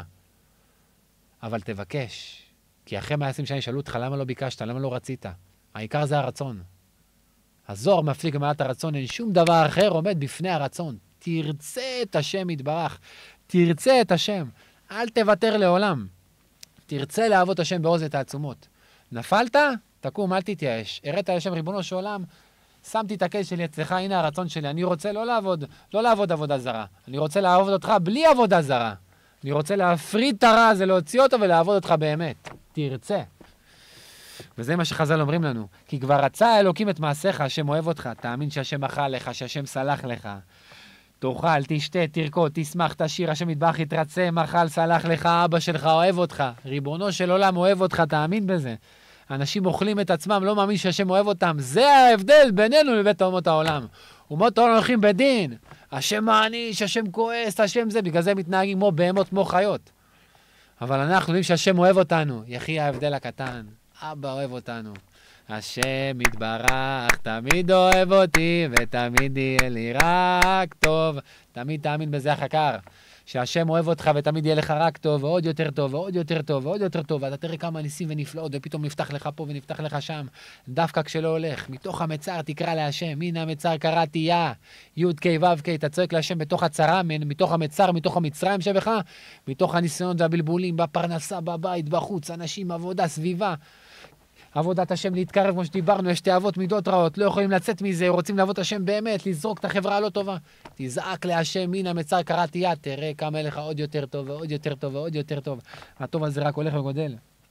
אבל תבקש. כי אחרי מעשים שאני שאלו אותך, למה לא ביקשת? למה לא רצית? העיקר זה הרצון. הזוהר מפליג מעט הרצון, אין שום דבר אחר עומד בפני הרצון. תרצה את השם יתברך. תרצה את השם. אל תוותר לעולם. תרצה לעבוד השם בעוז את העצומות. נפלת? תקום, אל תתייאש. הראת לשם ריבונו של עולם, שמתי את הקש שלי אצלך, הנה הרצון שלי. אני רוצה לא לעבוד, לא לעבוד עבודה זרה. אני רוצה לעבוד אותך בלי עבודה זרה. אני רוצה להפריד את הרע הזה, להוציא אותו ולעבוד אותך באמת. תרצה. וזה מה שחז"ל אומרים לנו. כי כבר רצה האלוקים את מעשיך, השם אוהב אותך. תאמין שהשם מחל לך, שהשם סלח לך. תאכל, תשתה, תרקוד, תשמח, תשיר, השם יתברך יתרצה, מחל, סלח לך, אבא שלך אוהב אותך. ריבונו של עולם אוהב אותך, תאמין בזה. אנשים אוכלים את עצמם, לא מאמין שהשם אוהב אותם. זה ההבדל בינינו לבית אומות העולם. אומות העולם הולכים בדין. השם מעניש, השם כועס, השם זה, בגלל זה הם מתנהגים כמו בהמות, כמו חיות. אבל אנחנו יודעים שהשם אוהב אותנו. יחי ההבדל הקטן. אבא אוהב אותנו. השם יתברך, תמיד אוהב אותי, ותמיד יהיה לי רק טוב. תמיד תאמין בזה החקר. שהשם אוהב אותך ותמיד יהיה לך רק טוב, ועוד יותר טוב, ועוד יותר טוב, ועוד יותר טוב, ואתה תראה כמה ניסים ונפלאות, ופתאום נפתח לך פה ונפתח לך שם, דווקא כשלא הולך. מתוך המצר תקרא להשם, הנה המצר קראתי יא, י' ק' ו' ק', אתה צועק להשם בתוך הצרה, מתוך המצר, מתוך המצרים שבך, מתוך הניסיונות והבלבולים, בפרנסה, בבית, בחוץ, אנשים, עבודה, סביבה. עבודת השם להתקרב, כמו שדיברנו, יש תאוות מידות רעות, לא יכולים לצאת מזה, רוצים לעבוד השם באמת, לזרוק את החברה הלא טובה. תזעק להשם, מן המצר קראתי יד, תראה כמה לך עוד יותר טוב, ועוד יותר טוב, ועוד יותר טוב. הטוב הזה רק הולך וגודל.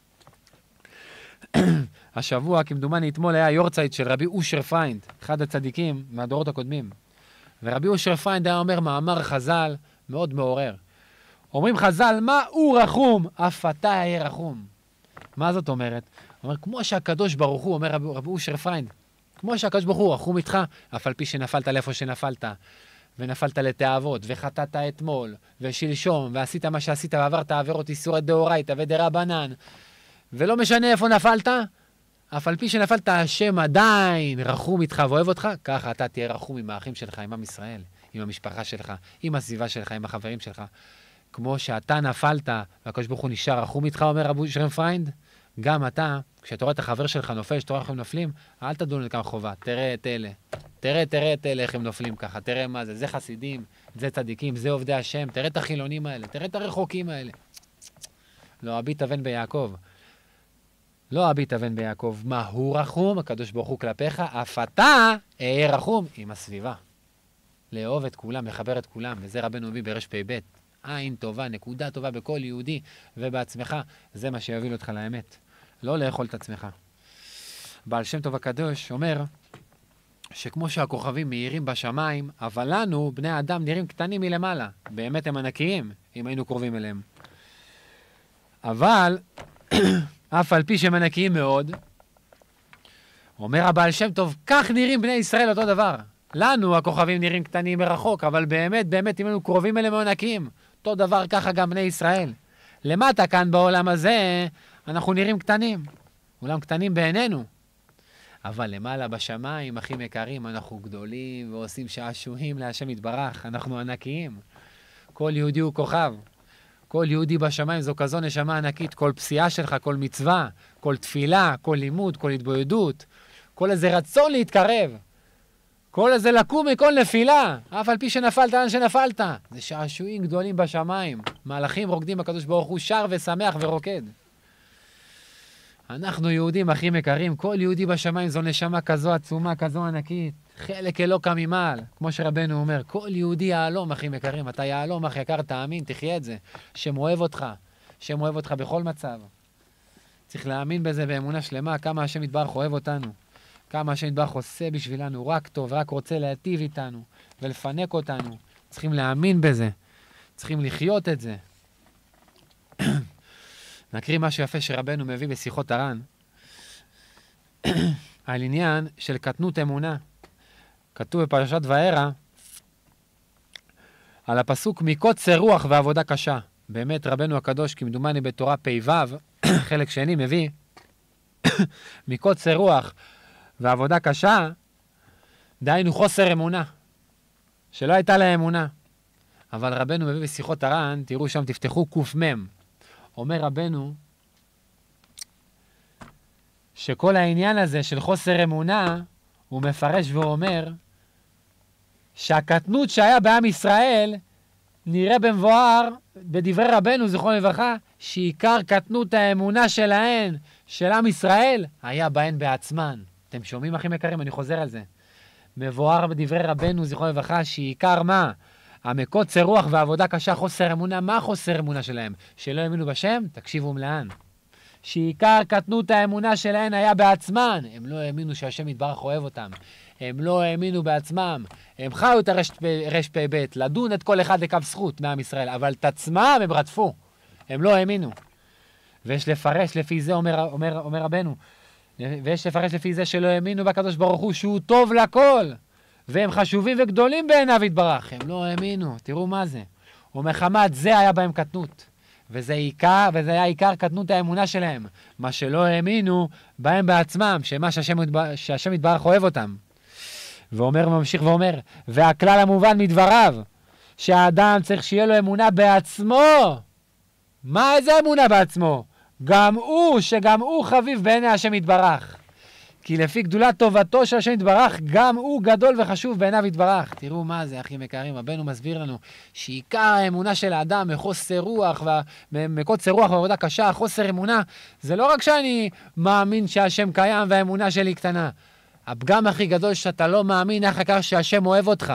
השבוע, כמדומני, אתמול היה יורצייט של רבי אושר פיינד, אחד הצדיקים מהדורות הקודמים. ורבי אושר פיינד היה אומר מאמר חז"ל מאוד מעורר. אומרים חז"ל, מה הוא רחום? אף אתה יהיה רחום. מה זאת אומרת? אומר, כמו שהקדוש ברוך הוא, אומר רבי, רבי אושר פיינד, כמו שהקדוש ברוך הוא רחום איתך, אף על פי שנפלת לאיפה שנפלת, ונפלת לתאוות, וחטאת אתמול, ושלשום, ועשית מה שעשית, ועברת עבירות איסורי דאורייתא ודרבנן, ולא משנה איפה נפלת, אף על פי שנפלת, השם עדיין רחום איתך ואוהב אותך, ככה אתה תהיה רחום עם האחים שלך, עם עם ישראל, עם המשפחה שלך, עם הסביבה שלך, עם החברים שלך. כמו שאתה נפלת, והקדוש ברוך הוא נשאר רחום איתך, אומר רבי אושר פיינד, גם אתה, כשאתה רואה את החבר שלך נופל, שאתה רואה איך הם נופלים, אל תדון לכמה חובה, תראה את אלה. תראה, תראה את אלה, איך הם נופלים ככה, תראה מה זה, זה חסידים, זה צדיקים, זה עובדי השם, תראה את החילונים האלה, תראה את הרחוקים האלה. לא הביט אבן ביעקב. לא הביט אבן ביעקב. מה הוא רחום? הקדוש ברוך הוא כלפיך, אף אתה אהיה רחום עם הסביבה. לאהוב את כולם, לחבר את כולם, וזה רבנו מביא ברש פי בית. עין טובה, נקודה טובה בכל יהודי ובעצמך, זה מה שיוביל אותך לאמת. לא לאכול את עצמך. בעל שם טוב הקדוש אומר שכמו שהכוכבים מאירים בשמיים, אבל לנו, בני האדם, נראים קטנים מלמעלה. באמת הם ענקיים, אם היינו קרובים אליהם. אבל, אף על פי שהם ענקיים מאוד, אומר הבעל שם טוב, כך נראים בני ישראל אותו דבר. לנו הכוכבים נראים קטנים מרחוק, אבל באמת, באמת, אם היינו קרובים אליהם ענקיים, אותו דבר ככה גם בני ישראל. למטה כאן בעולם הזה, אנחנו נראים קטנים. אולם קטנים בעינינו. אבל למעלה בשמיים, אחים יקרים, אנחנו גדולים ועושים שעשועים להשם יתברך. אנחנו ענקיים. כל יהודי הוא כוכב. כל יהודי בשמיים זו כזו נשמה ענקית. כל פסיעה שלך, כל מצווה, כל תפילה, כל לימוד, כל התבודדות. כל איזה רצון להתקרב. כל איזה לקום מכל נפילה. אף על פי שנפלת, לאן שנפלת. זה שעשועים גדולים בשמיים. מלאכים רוקדים בקדוש ברוך הוא שר ושמח ורוקד. אנחנו יהודים אחים יקרים, כל יהודי בשמיים זו נשמה כזו עצומה, כזו ענקית, חלק אלוקא ממעל, כמו שרבנו אומר, כל יהודי יעלום אחים יקרים, אתה יעלום אח יקר, תאמין, תחיה את זה, שם אוהב אותך, שם אוהב אותך בכל מצב. צריך להאמין בזה באמונה שלמה, כמה השם יתברך אוהב אותנו, כמה השם יתברך עושה בשבילנו, רק טוב, רק רוצה להטיב איתנו, ולפנק אותנו, צריכים להאמין בזה, צריכים לחיות את זה. נקריא משהו יפה שרבנו מביא בשיחות הר"ן, על עניין של קטנות אמונה. כתוב בפרשת וערה, על הפסוק מקוצר רוח ועבודה קשה. באמת רבנו הקדוש, כמדומני בתורה פי וו, חלק שני מביא, מקוצר רוח ועבודה קשה, דהיינו חוסר אמונה, שלא הייתה לה אמונה. אבל רבנו מביא בשיחות הר"ן, תראו שם, תפתחו קוף מם. אומר רבנו, שכל העניין הזה של חוסר אמונה, הוא מפרש ואומר, שהקטנות שהיה בעם ישראל, נראה במבואר, בדברי רבנו, זכרון לברכה, שעיקר קטנות האמונה שלהן, של עם ישראל, היה בהן בעצמן. אתם שומעים אחים יקרים? אני חוזר על זה. מבואר בדברי רבנו, זכרון לברכה, שעיקר מה? המקוצר רוח ועבודה קשה, חוסר אמונה. מה חוסר אמונה שלהם? שלא האמינו בשם? תקשיבו מלאן. שעיקר קטנות האמונה שלהם היה בעצמן. הם לא האמינו שהשם יתברך אוהב אותם. הם לא האמינו בעצמם. הם חיו את הרש פי בית, לדון את כל אחד לקו זכות מעם ישראל, אבל את עצמם הם רדפו. הם לא האמינו. ויש לפרש לפי זה, אומר, אומר, אומר רבנו, ויש לפרש לפי זה שלא האמינו בקדוש ברוך הוא שהוא טוב לכל. והם חשובים וגדולים בעיניו יתברך. הם לא האמינו, תראו מה זה. ומחמת זה היה בהם קטנות. וזה עיקר, וזה היה עיקר קטנות האמונה שלהם. מה שלא האמינו בהם בעצמם, שמה שהשם, שהשם יתברך אוהב אותם. ואומר וממשיך ואומר, והכלל המובן מדבריו, שהאדם צריך שיהיה לו אמונה בעצמו. מה איזה אמונה בעצמו? גם הוא, שגם הוא חביב בעיני השם יתברך. כי לפי גדולת טובתו של השם יתברך, גם הוא גדול וחשוב בעיניו יתברך. תראו מה זה, אחים יקרים, רבנו מסביר לנו, שעיקר האמונה של האדם מחוסר רוח, מקוצר רוח ועבודה קשה, חוסר אמונה, זה לא רק שאני מאמין שהשם קיים והאמונה שלי קטנה. הפגם הכי גדול שאתה לא מאמין אחר כך שהשם אוהב אותך.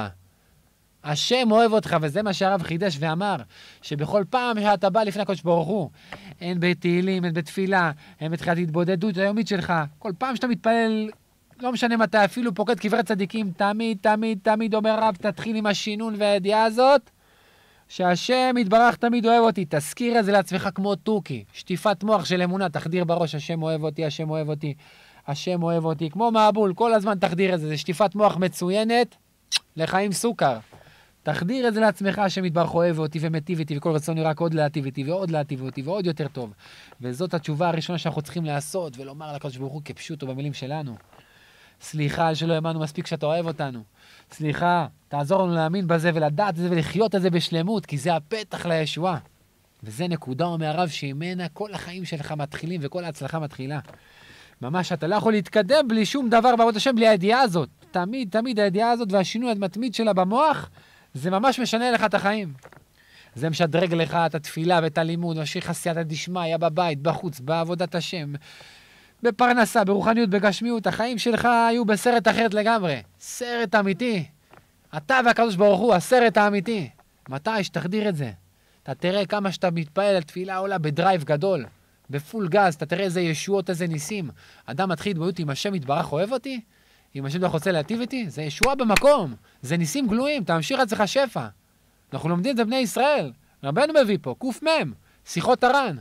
השם אוהב אותך, וזה מה שהרב חידש ואמר, שבכל פעם שאתה בא לפני הקדוש ברוך הוא, הן בתהילים, הן בתפילה, הן בתחילת התבודדות היומית שלך, כל פעם שאתה מתפלל, לא משנה מתי, אפילו פוקד קברי צדיקים, תמיד, תמיד, תמיד אומר רב, תתחיל עם השינון והידיעה הזאת, שהשם יתברך תמיד אוהב אותי, תזכיר את זה לעצמך כמו תוכי, שטיפת מוח של אמונה, תחדיר בראש, השם אוהב אותי, השם אוהב אותי, השם אוהב אותי, כמו מעבול, כל הזמן תחדיר את זה, זה שטיפת מוח מצוינת לחיים סוכר. תחדיר את זה לעצמך, השם יתברך אוהב אותי ומטיב איתי, וכל רצון רק עוד להטיב איתי ועוד להטיב אותי ועוד יותר טוב. וזאת התשובה הראשונה שאנחנו צריכים לעשות, ולומר לקדוש ברוך הוא כפשוטו במילים שלנו. סליחה שלא האמנו מספיק שאתה אוהב אותנו. סליחה, תעזור לנו להאמין בזה ולדעת את זה ולחיות את זה בשלמות, כי זה הפתח לישועה. וזה נקודה מהרב שימנה כל החיים שלך מתחילים וכל ההצלחה מתחילה. ממש אתה לא יכול להתקדם בלי שום דבר בעבוד השם, בלי הידיעה הזאת. תמיד, תמיד הידיעה הזאת והשינוי המתמיד שלה במוח, זה ממש משנה לך את החיים. זה משדרג לך את התפילה ואת הלימוד, משאיר לך סייעתא דשמיא בבית, בחוץ, בעבודת השם, בפרנסה, ברוחניות, בגשמיות. החיים שלך היו בסרט אחרת לגמרי. סרט אמיתי. אתה והקדוש ברוך הוא, הסרט האמיתי. מתי שתחדיר את זה? אתה תראה כמה שאתה מתפעל על תפילה עולה בדרייב גדול, בפול גז, אתה תראה איזה ישועות, איזה ניסים. אדם מתחיל להתבודד אם השם יתברך אוהב אותי, אם השם יתברך רוצה להטיב איתי, זה ישועה במקום, זה ניסים גלויים, תמשיך אצלך שפע. אנחנו לומדים את זה בני ישראל, רבנו מביא פה, קוף מם, שיחות הר"ן.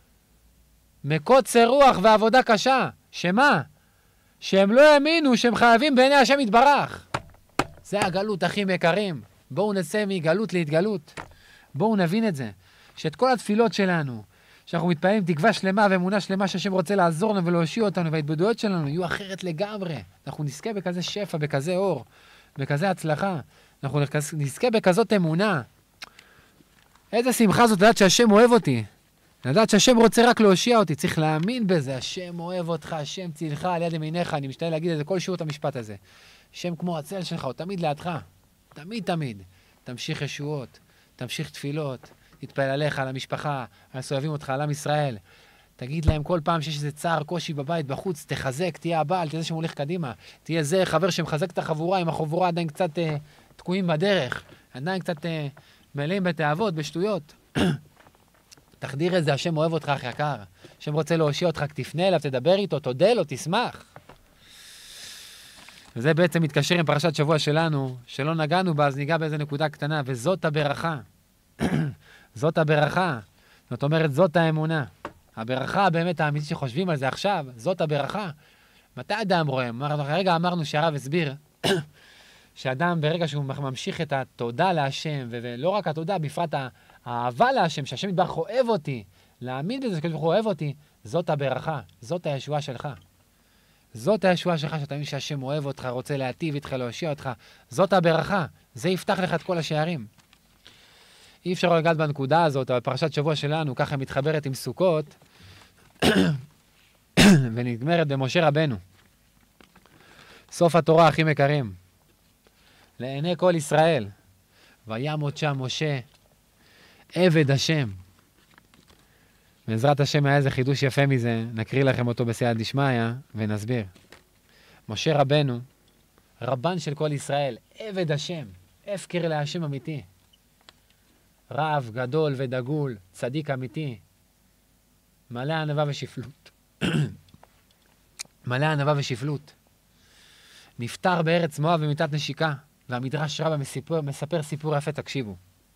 מקוצר רוח ועבודה קשה, שמה? שהם לא האמינו שהם חייבים בעיני השם יתברך. זה הגלות, אחים יקרים. בואו נצא מגלות להתגלות. בואו נבין את זה, שאת כל התפילות שלנו, שאנחנו מתפעלים תקווה שלמה ואמונה שלמה שהשם רוצה לעזור לנו ולהושיע אותנו, וההתבודדויות שלנו יהיו אחרת לגמרי. אנחנו נזכה בכזה שפע, בכזה אור, בכזה הצלחה. אנחנו נזכה בכזאת אמונה. איזה שמחה זאת לדעת שהשם אוהב אותי. לדעת שהשם רוצה רק להושיע אותי. צריך להאמין בזה. השם אוהב אותך, השם צילך על יד ימיניך. אני משתדל להגיד את זה כל שיעור את המשפט הזה. השם כמו הצל שלך, הוא תמיד לידך. תמיד תמיד. תמשיך ישועות, תמשיך תפילות. תתפעל עליך, על המשפחה, על הסובבים אותך, על עם ישראל. תגיד להם כל פעם שיש איזה צער, קושי בבית, בחוץ, תחזק, תהיה הבעל, תהיה זה שמוליך קדימה. תהיה זה חבר שמחזק את החבורה, אם החבורה עדיין קצת אה, תקועים בדרך, עדיין קצת אה, מלאים בתאוות, בשטויות. תחדיר את זה, השם אוהב אותך, אחי יקר. השם רוצה להושיע אותך, תפנה אליו, תדבר איתו, תודה לו, תשמח. וזה בעצם מתקשר עם פרשת שבוע שלנו, שלא נגענו בה, אז ניגע באיזה נקודה קטנה, וזאת הברכה. זאת הברכה. זאת אומרת, זאת האמונה. הברכה באמת האמיתית שחושבים על זה עכשיו, זאת הברכה. מתי אדם רואה? הרגע אמרנו שהרב הסביר, שאדם ברגע שהוא ממשיך את התודה להשם, ולא רק התודה, בפרט האהבה להשם, שהשם יתברך אוהב אותי, להאמין בזה שכתוב הוא אוהב אותי, זאת הברכה, זאת הישועה שלך. זאת הישועה שלך, שאתה מבין שהשם אוהב אותך, רוצה להטיב איתך, להושיע אותך. זאת הברכה, זה יפתח לך את כל השערים. אי אפשר לגעת בנקודה הזאת, אבל פרשת שבוע שלנו ככה מתחברת עם סוכות, ונגמרת במשה רבנו. סוף התורה, אחים יקרים. לעיני כל ישראל. וימות שם משה, עבד השם. בעזרת השם היה איזה חידוש יפה מזה, נקריא לכם אותו בסייעתא דשמיא ונסביר. משה רבנו, רבן של כל ישראל, עבד השם, הפקר להשם אמיתי. רב גדול ודגול, צדיק אמיתי, מלא ענווה ושפלות. מלא ענווה ושפלות. נפטר בארץ מואב במיטת נשיקה, והמדרש רבה מספר, מספר סיפור יפה, תקשיבו.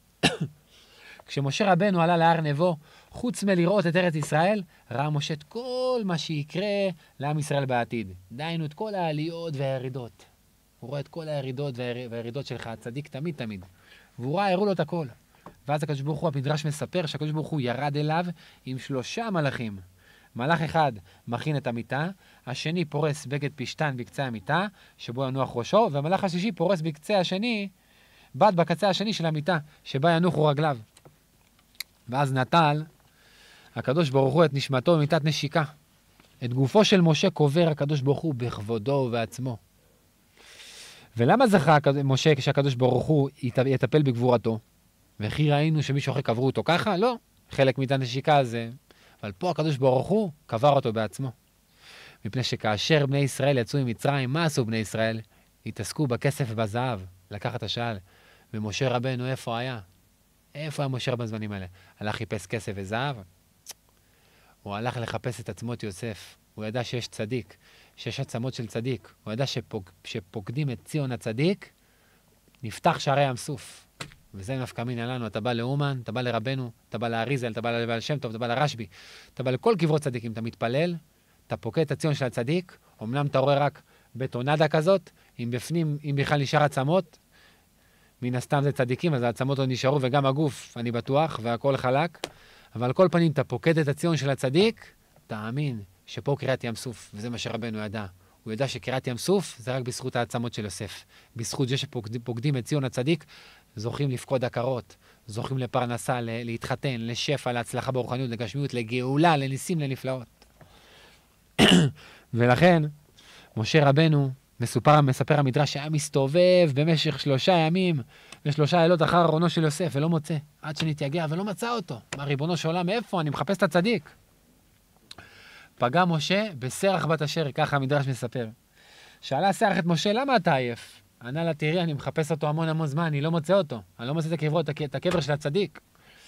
כשמשה רבנו עלה להר נבו, חוץ מלראות את ארץ ישראל, ראה משה את כל מה שיקרה לעם ישראל בעתיד. דיינו את כל העליות והירידות. הוא רואה את כל הירידות והירידות שלך, הצדיק תמיד תמיד. והוא ראה, הראו לו את הכל. ואז הקדוש ברוך הוא, המדרש מספר שהקדוש ברוך הוא ירד אליו עם שלושה מלאכים. מלאך אחד מכין את המיטה, השני פורס בגד פשטן בקצה המיטה, שבו ינוח ראשו, והמלאך השלישי פורס בקצה השני, בד בקצה השני של המיטה, שבה ינוחו רגליו. ואז נטל הקדוש ברוך הוא את נשמתו במיטת נשיקה. את גופו של משה קובר הקדוש ברוך הוא בכבודו ובעצמו. ולמה זכה משה כשהקדוש ברוך הוא יטפל בגבורתו? וכי ראינו שמישהו אחרי קברו אותו ככה? לא. חלק מיטת נשיקה הזה. אבל פה הקדוש ברוך הוא קבר אותו בעצמו. מפני שכאשר בני ישראל יצאו ממצרים, מה עשו בני ישראל? התעסקו בכסף ובזהב, לקחת השאל. ומשה רבנו איפה היה? איפה היה משה רבנו בזמנים האלה? הלך חיפש כסף וזהב? הוא הלך לחפש את עצמות יוסף. הוא ידע שיש צדיק, שיש עצמות של צדיק. הוא ידע שפוג, שפוקדים את ציון הצדיק, נפתח שערי ים סוף. וזה נפקא מינה לנו, אתה בא לאומן, אתה בא לרבנו, אתה בא לאריזל, אתה בא לבעל שם טוב, אתה בא לרשב"י, אתה בא לכל קברות צדיקים, אתה מתפלל, אתה פוקד את הציון של הצדיק, אמנם אתה רואה רק בטונדה כזאת, אם בפנים, אם בכלל נשאר עצמות, מן הסתם זה צדיקים, אז העצמות עוד נשארו, וגם הגוף, אני בטוח, והכל חלק, אבל על כל פנים, אתה פוקד את הציון של הצדיק, תאמין שפה קריאת ים סוף, וזה מה שרבנו ידע. הוא ידע שקריאת ים סוף זה רק בזכות העצמות של יוסף. בזכות זה שפוקדים את ציון הצדיק, זוכים לפקוד הכרות, זוכים לפרנסה, להתחתן, לשפע, להצלחה ברוחניות, לגשמיות, לגאולה, לניסים, לנפלאות. ולכן, משה רבנו, מסופר, מספר המדרש שהיה מסתובב במשך שלושה ימים ושלושה לילות אחר ארונו של יוסף, ולא מוצא, עד שנתייגע ולא מצא אותו. מה ריבונו של עולם, מאיפה? אני מחפש את הצדיק. פגע משה בסרח בת אשר, ככה המדרש מספר. שאלה סרח את משה, למה אתה עייף? ענה לה, תראי, אני מחפש אותו המון המון זמן, אני לא מוצא אותו. אני לא מוצא את הקבר, את הקבר של הצדיק.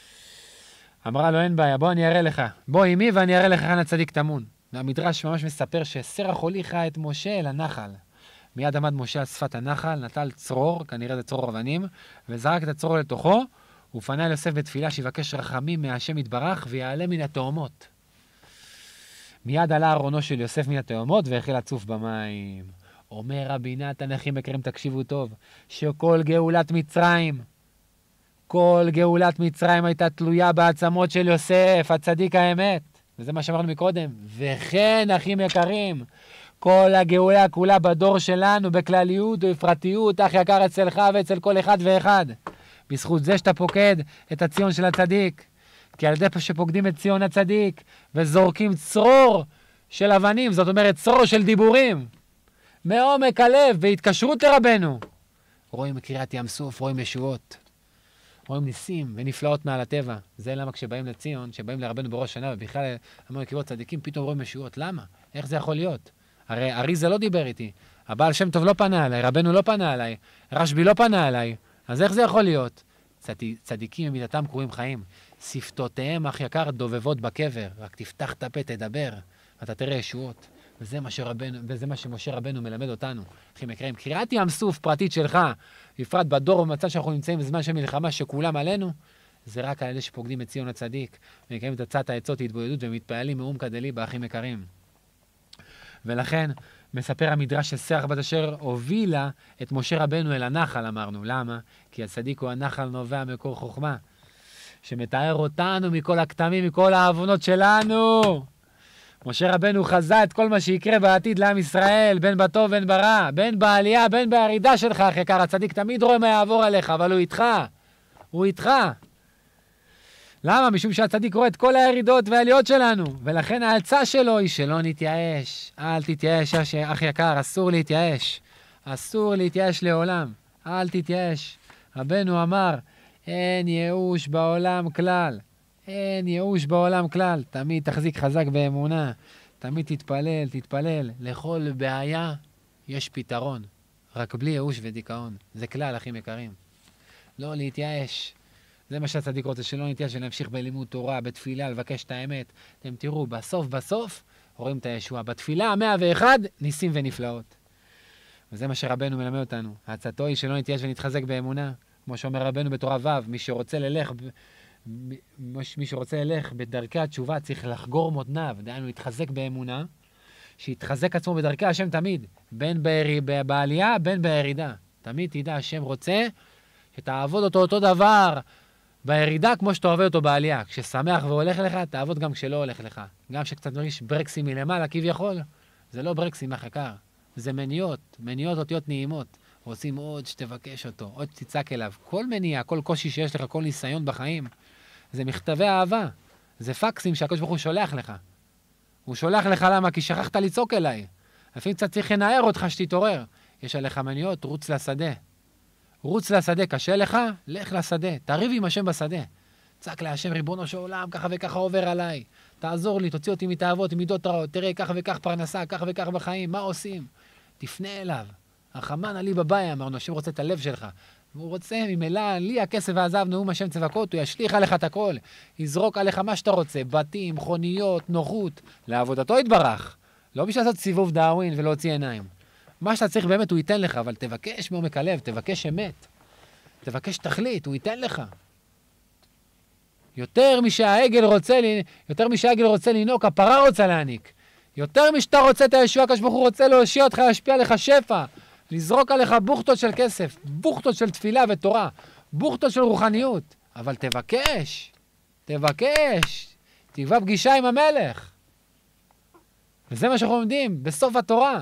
אמרה לו, אין בעיה, בוא אני אראה לך. בוא עימי ואני אראה לך כאן הצדיק תמון. והמדרש ממש מספר שסרח הוליכה את משה אל הנחל. מיד עמד משה על שפת הנחל, נטל צרור, כנראה זה צרור אבנים, וזרק את הצרור לתוכו, ופנה אל יוסף בתפילה שיבקש רחמים מהשם יתברך ויעלה מן התאומות. מיד עלה ארונו של יוסף מן התאומות והחל לצוף במים. אומר רבי נתן, אחים יקרים, תקשיבו טוב, שכל גאולת מצרים, כל גאולת מצרים הייתה תלויה בעצמות של יוסף, הצדיק האמת. וזה מה שאמרנו מקודם. וכן, אחים יקרים, כל הגאולה כולה בדור שלנו, בכלליות ובפרטיות, אח יקר אצלך ואצל כל אחד ואחד. בזכות זה שאתה פוקד את הציון של הצדיק. כי על ידי שפוקדים את ציון הצדיק וזורקים צרור של אבנים, זאת אומרת צרור של דיבורים, מעומק הלב, בהתקשרות לרבנו. רואים קריאת ים סוף, רואים ישועות, רואים ניסים ונפלאות מעל הטבע. זה למה כשבאים לציון, כשבאים לרבנו בראש שנה, ובכלל אמרו קברות צדיקים, פתאום רואים ישועות. למה? איך זה יכול להיות? הרי אריזה לא דיבר איתי, הבעל שם טוב לא פנה עליי, רבנו לא פנה עליי, רשב"י לא פנה עליי, אז איך זה יכול להיות? צדיק, צדיקים במידתם קרויים חיים, שפתותיהם אח יקר דובבות בקבר, רק תפתח את הפה, תדבר, ואתה תראה ישועות. וזה מה שרבנו, וזה מה שמשה רבנו מלמד אותנו. אחים יקרים, קריאת ים סוף פרטית שלך, בפרט בדור ובמצב שאנחנו נמצאים בזמן של מלחמה שכולם עלינו, זה רק על ידי שפוקדים את ציון הצדיק, ומקיימים את הצעת העצות, התבודדות, ומתפעלים מאום כדליבה, אחים יקרים. ולכן, מספר המדרש שסרח בת אשר הובילה את משה רבנו אל הנחל, אמרנו. למה? כי הצדיק הוא הנחל נובע מקור חוכמה, שמתאר אותנו מכל הכתמים, מכל העוונות שלנו. משה רבנו חזה את כל מה שיקרה בעתיד לעם ישראל, בין בטוב בין ברע, בין בעלייה, בין בירידה שלך, אחי יקר. הצדיק תמיד רואה מה יעבור עליך, אבל הוא איתך. הוא איתך. למה? משום שהצדיק רואה את כל הירידות והעליות שלנו, ולכן ההלצה שלו היא שלא נתייאש. אל תתייאש, אחי יקר, אסור להתייאש. אסור להתייאש לעולם. אל תתייאש. רבנו אמר, אין ייאוש בעולם כלל. אין ייאוש בעולם כלל. תמיד תחזיק חזק באמונה. תמיד תתפלל, תתפלל. לכל בעיה יש פתרון. רק בלי ייאוש ודיכאון. זה כלל, אחים יקרים. לא להתייאש. זה מה שהצדיק רוצה, שלא נתייאש ונמשיך בלימוד תורה, בתפילה, לבקש את האמת. אתם תראו, בסוף בסוף רואים את הישועה. בתפילה המאה ואחד, ניסים ונפלאות. וזה מה שרבנו מלמד אותנו. הצעתו היא שלא נתייאש ונתחזק באמונה. כמו שאומר רבנו בתורה ו', מי שרוצה ללך, מי שרוצה ללך בדרכי התשובה צריך לחגור מותניו, דהיינו להתחזק באמונה, שיתחזק עצמו בדרכי השם תמיד, בין בערי, בעלייה, בין בירידה. תמיד תדע, השם רוצה שתעבוד אותו אותו דבר בירידה כמו שאתה עובד אותו בעלייה. כששמח והולך לך, תעבוד גם כשלא הולך לך. גם כשקצת מרגיש ברקסים מלמעלה, כביכול, זה לא ברקסים מחקר, זה מניות, מניות אותיות נעימות. רוצים עוד שתבקש אותו, עוד שתצעק אליו. כל מניעה, כל קושי שיש לך, כל ניסיון בחיים, זה מכתבי אהבה. זה פקסים שהקדוש ברוך הוא שולח לך. הוא שולח לך למה? כי שכחת לצעוק אליי. לפעמים קצת צריך לנער אותך שתתעורר. יש עליך מניות, רוץ לשדה. רוץ לשדה, קשה לך? לך לשדה. תריב עם השם בשדה. צעק להשם, ריבונו של עולם, ככה וככה עובר עליי. תעזור לי, תוציא אותי מתאוות, מידות רעות. תראה, ככה וכך פרנסה, ככה וכך בחיים. מה עושים? תפנה אליו. החמן עלי בבית, אמרנו, השם רוצה את הלב שלך. הוא רוצה, ממילא, לי הכסף והזהב, נאום השם צבקות, הוא ישליך עליך את הכל. יזרוק עליך מה שאתה רוצה, בתים, מכוניות, נוחות. לעבודתו יתברך. לא בשביל לעשות סיבוב דאווין ולהוציא עיניים. מה שאתה צריך באמת הוא ייתן לך, אבל תבקש מעומק הלב, תבקש אמת. תבקש תכלית, הוא ייתן לך. יותר משהעגל רוצה, יותר משהעגל רוצה לנוק, הפרה רוצה להעניק. יותר משאתה רוצה את הישועה, הקדוש ברוך הוא רוצה להושיע אותך, להשפיע עליך שפע. לזרוק עליך בוכטות של כסף, בוכטות של תפילה ותורה, בוכטות של רוחניות. אבל תבקש, תבקש, תקבע פגישה עם המלך. וזה מה שאנחנו לומדים, בסוף התורה.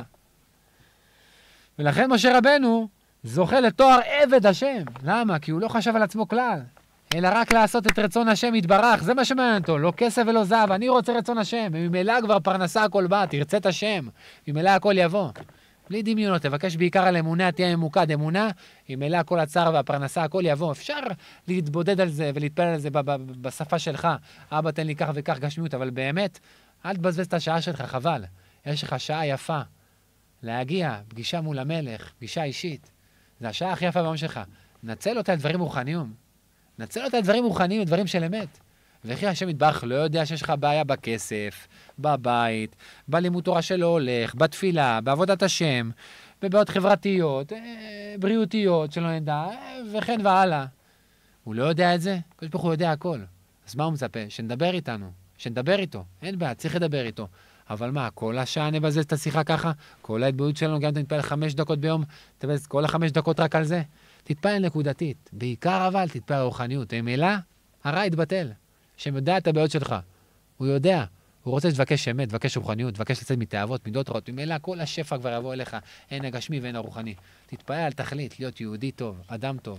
ולכן משה רבנו זוכה לתואר עבד השם. למה? כי הוא לא חשב על עצמו כלל, אלא רק לעשות את רצון השם יתברך. זה מה שמעניין אותו, לא כסף ולא זהב. אני רוצה רצון השם, וממילא כבר פרנסה הכל בא, תרצה את השם, ממילא הכל יבוא. בלי דמיונות, תבקש בעיקר על אמונה, תהיה ממוקד אמונה, ממילא הכל הצער והפרנסה הכל יבוא. אפשר להתבודד על זה ולהתפלל על זה בשפה שלך. אבא תן לי כך וכך גשמיות, אבל באמת, אל תבזבז את השעה שלך, חבל. יש לך שעה יפה. להגיע, פגישה מול המלך, פגישה אישית. זה השעה הכי יפה ביום שלך. נצל אותה על דברים רוחניים. נצל אותה על דברים רוחניים, דברים של אמת. וכי השם יתברך לא יודע שיש לך בעיה בכסף, בבית, בלימוד תורה שלא הולך, בתפילה, בעבודת השם, בבעיות חברתיות, בריאותיות שלא נדע, וכן והלאה. הוא לא יודע את זה? הקדוש ברוך הוא יודע הכל. אז מה הוא מצפה? שנדבר איתנו, שנדבר איתו. אין בעיה, צריך לדבר איתו. אבל מה, כל השעה נבזז את השיחה ככה? כל ההתבודדות שלנו, גם אתה מתפעל חמש דקות ביום, תבזז כל החמש דקות רק על זה? תתפעל נקודתית. בעיקר אבל תתפעל רוחניות. ממילא, הרע יתבטל. שיודע את הבעיות שלך. הוא יודע. הוא רוצה לבקש אמת, לבקש רוחניות, לבקש לצאת מתאוות, מידות רעות. ממילא כל השפע כבר יבוא אליך. הן הגשמי והן הרוחני. תתפעל על תכלית, להיות יהודי טוב, אדם טוב.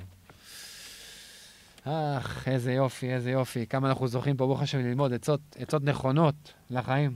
אך, איזה יופי, איזה יופי. כמה אנחנו זוכים פה, ברוך השם, ללמוד עצות, עצות נכונות לחיים.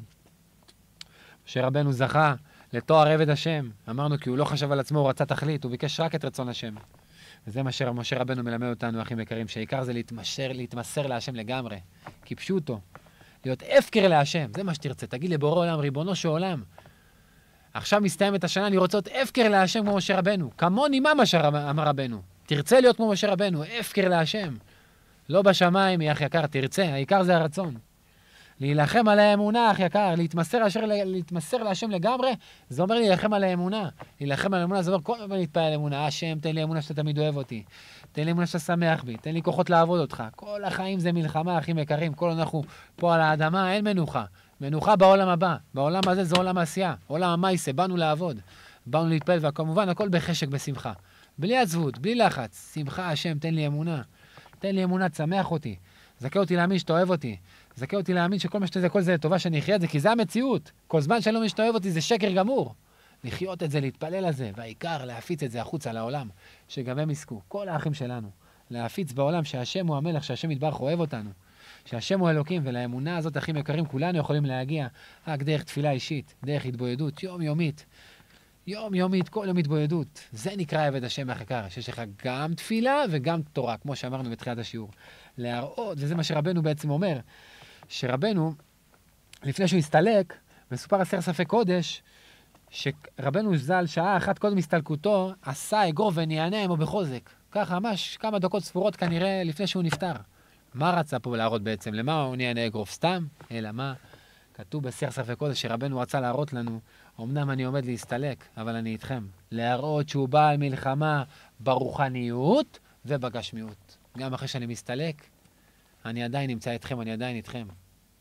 שרבנו זכה לתואר עבד השם. אמרנו כי הוא לא חשב על עצמו, הוא רצה תכלית, הוא ביקש רק את רצון השם. וזה מה שמשה רבנו מלמד אותנו, אחים יקרים, שהעיקר זה להתמסר, להתמסר להשם לגמרי. כי פשוטו. להיות הפקר להשם, זה מה שתרצה. תגיד לבורא עולם, ריבונו של עולם. עכשיו מסתיים את השנה, אני רוצה להיות הפקר להשם כמו משה רבנו. כמוני מה מה שאמר רבנו. תרצה להיות כמו משה רבנו, הפקר להשם. לא בשמיים, אח יקר, תרצה, העיקר זה הרצון. להילחם על האמונה, אח יקר, להתמסר, אשר, להתמסר להשם לגמרי, זה אומר להילחם על האמונה. להילחם על האמונה, זה אומר כל הזמן להתפעל על אמונה. השם, תן לי אמונה שאתה תמיד אוהב אותי. תן לי אמונה שאתה שמח בי. תן לי כוחות לעבוד אותך. כל החיים זה מלחמה, אחים יקרים. כל אנחנו פה על האדמה, אין מנוחה. מנוחה בעולם הבא. בעולם הזה זה עולם העשייה. עולם המייסה, באנו לעבוד. באנו להתפעל, וכמובן הכל בחשק, בשמחה. בלי עצבות, בלי לחץ. שמחה, השם, תן לי אמונה. תן לי אמונה, תשמח אותי. זכה אותי להאמין שאתה אוהב אותי. זכה אותי להאמין שכל מה שאתה זה, כל זה טובה שאני אחיה את זה, כי זה המציאות. כל זמן שאני לא מבין שאתה אוהב אותי, זה שקר גמור. לחיות את זה, להתפלל על זה, והעיקר להפיץ את זה החוצה לעולם, שגם הם יזכו, כל האחים שלנו, להפיץ בעולם שהשם הוא המלך, שהשם יתברך אוהב אותנו, שהשם הוא אלוקים, ולאמונה הזאת, אחים יקרים, כולנו יכולים להגיע רק דרך תפילה אישית, דרך התבודדות יומיומית, יומיומית, כל יום התבודדות. זה נקרא עבד השם מהחקר, שיש לך גם תפילה וגם תורה, כמו שאמרנו בתחילת השיעור. להראות, וזה מה שרבנו בעצם אומר, שרבנו, לפני שהוא הסתלק, מסופר עשר ספי קודש, שרבנו ז"ל שעה אחת קודם הסתלקותו, עשה אגרוף ונענה עמו בחוזק. ככה, ממש כמה דקות ספורות כנראה לפני שהוא נפטר. מה רצה פה להראות בעצם? למה הוא נענה אגרוף? סתם? אלא מה? כתוב בעשר ספי קודש שרבנו רצה להראות לנו, אמנם אני עומד להסתלק, אבל אני איתכם. להראות שהוא בעל מלחמה ברוחניות ובגשמיות. גם אחרי שאני מסתלק, אני עדיין נמצא איתכם, אני עדיין איתכם.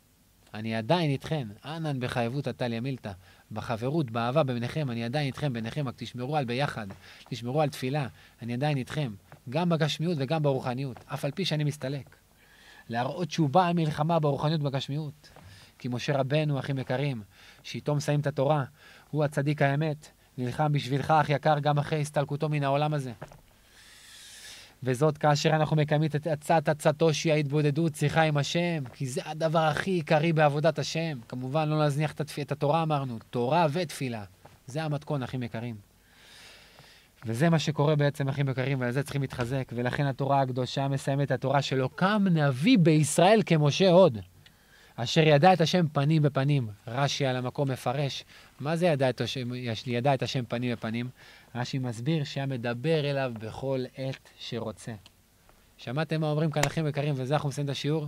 אני עדיין איתכם. אנן בחייבות עתליא מילתא. בחברות, באהבה ביניכם, אני עדיין איתכם, ביניכם, רק תשמרו על ביחד, תשמרו על תפילה, אני עדיין איתכם, גם בגשמיות וגם ברוחניות, אף על פי שאני מסתלק. להראות שהוא בא מלחמה ברוחניות ובגשמיות. כי משה רבנו, אחים יקרים, שאיתו מסיים את התורה, הוא הצדיק האמת, נלחם בשבילך, אח יקר, גם אחרי הסתלקותו מן העולם הזה. וזאת כאשר אנחנו מקיימים את עצת עצתו שהיא ההתבודדות, שיחה עם השם, כי זה הדבר הכי עיקרי בעבודת השם. כמובן לא להזניח את, התפ... את התורה, אמרנו, תורה ותפילה. זה המתכון, אחים יקרים. וזה מה שקורה בעצם, אחים יקרים, ועל זה צריכים להתחזק, ולכן התורה הקדושה מסיימת את התורה שלו, קם נביא בישראל כמשה הוד, אשר ידע את השם פנים בפנים. רש"י על המקום מפרש, מה זה ידע את השם, ידע את השם פנים בפנים? רש"י מסביר שהיה מדבר אליו בכל עת שרוצה. שמעתם מה אומרים כאן, אחים יקרים, וזה אנחנו מסיים את השיעור?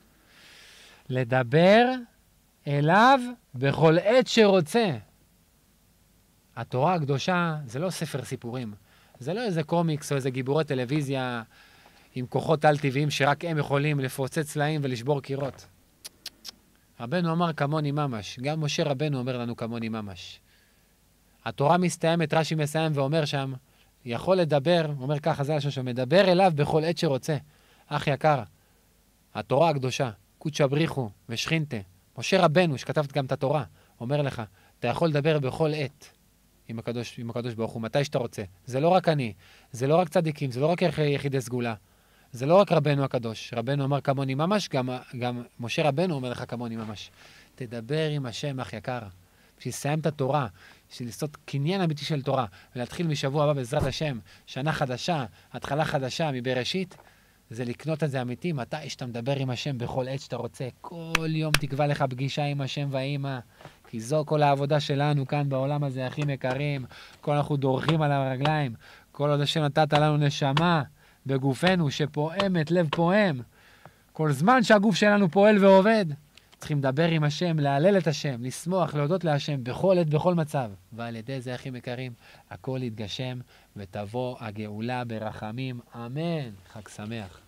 לדבר אליו בכל עת שרוצה. התורה הקדושה זה לא ספר סיפורים. זה לא איזה קומיקס או איזה גיבורי טלוויזיה עם כוחות על-טבעיים שרק הם יכולים לפוצץ צלעים ולשבור קירות. רבנו אמר כמוני ממש. גם משה רבנו אומר לנו כמוני ממש. התורה מסתיימת, רש"י מסיים ואומר שם, יכול לדבר, אומר ככה, זה השם שמדבר אליו בכל עת שרוצה. אח יקר, התורה הקדושה, קודשא בריחו ושכינתה, משה רבנו, שכתבת גם את התורה, אומר לך, אתה יכול לדבר בכל עת עם הקדוש, עם הקדוש ברוך הוא, מתי שאתה רוצה. זה לא רק אני, זה לא רק צדיקים, זה לא רק יחידי סגולה, זה לא רק רבנו הקדוש. רבנו אמר כמוני ממש, גם, גם משה רבנו אומר לך כמוני ממש. תדבר עם השם, אח יקר. בשביל לסיים את התורה, בשביל לעשות קניין אמיתי של תורה, ולהתחיל משבוע הבא בעזרת השם, שנה חדשה, התחלה חדשה מבראשית, זה לקנות את זה אמיתי, מתי שאתה מדבר עם השם בכל עת שאתה רוצה. כל יום תקבע לך פגישה עם השם והאימא, כי זו כל העבודה שלנו כאן בעולם הזה, אחים יקרים. כל אנחנו דורכים על הרגליים, כל עוד השם נתת לנו נשמה בגופנו שפועמת, לב פועם. כל זמן שהגוף שלנו פועל ועובד, צריכים לדבר עם השם, להלל את השם, לשמוח, להודות להשם בכל עת, בכל מצב. ועל ידי זה, אחים יקרים, הכל יתגשם ותבוא הגאולה ברחמים. אמן. חג שמח.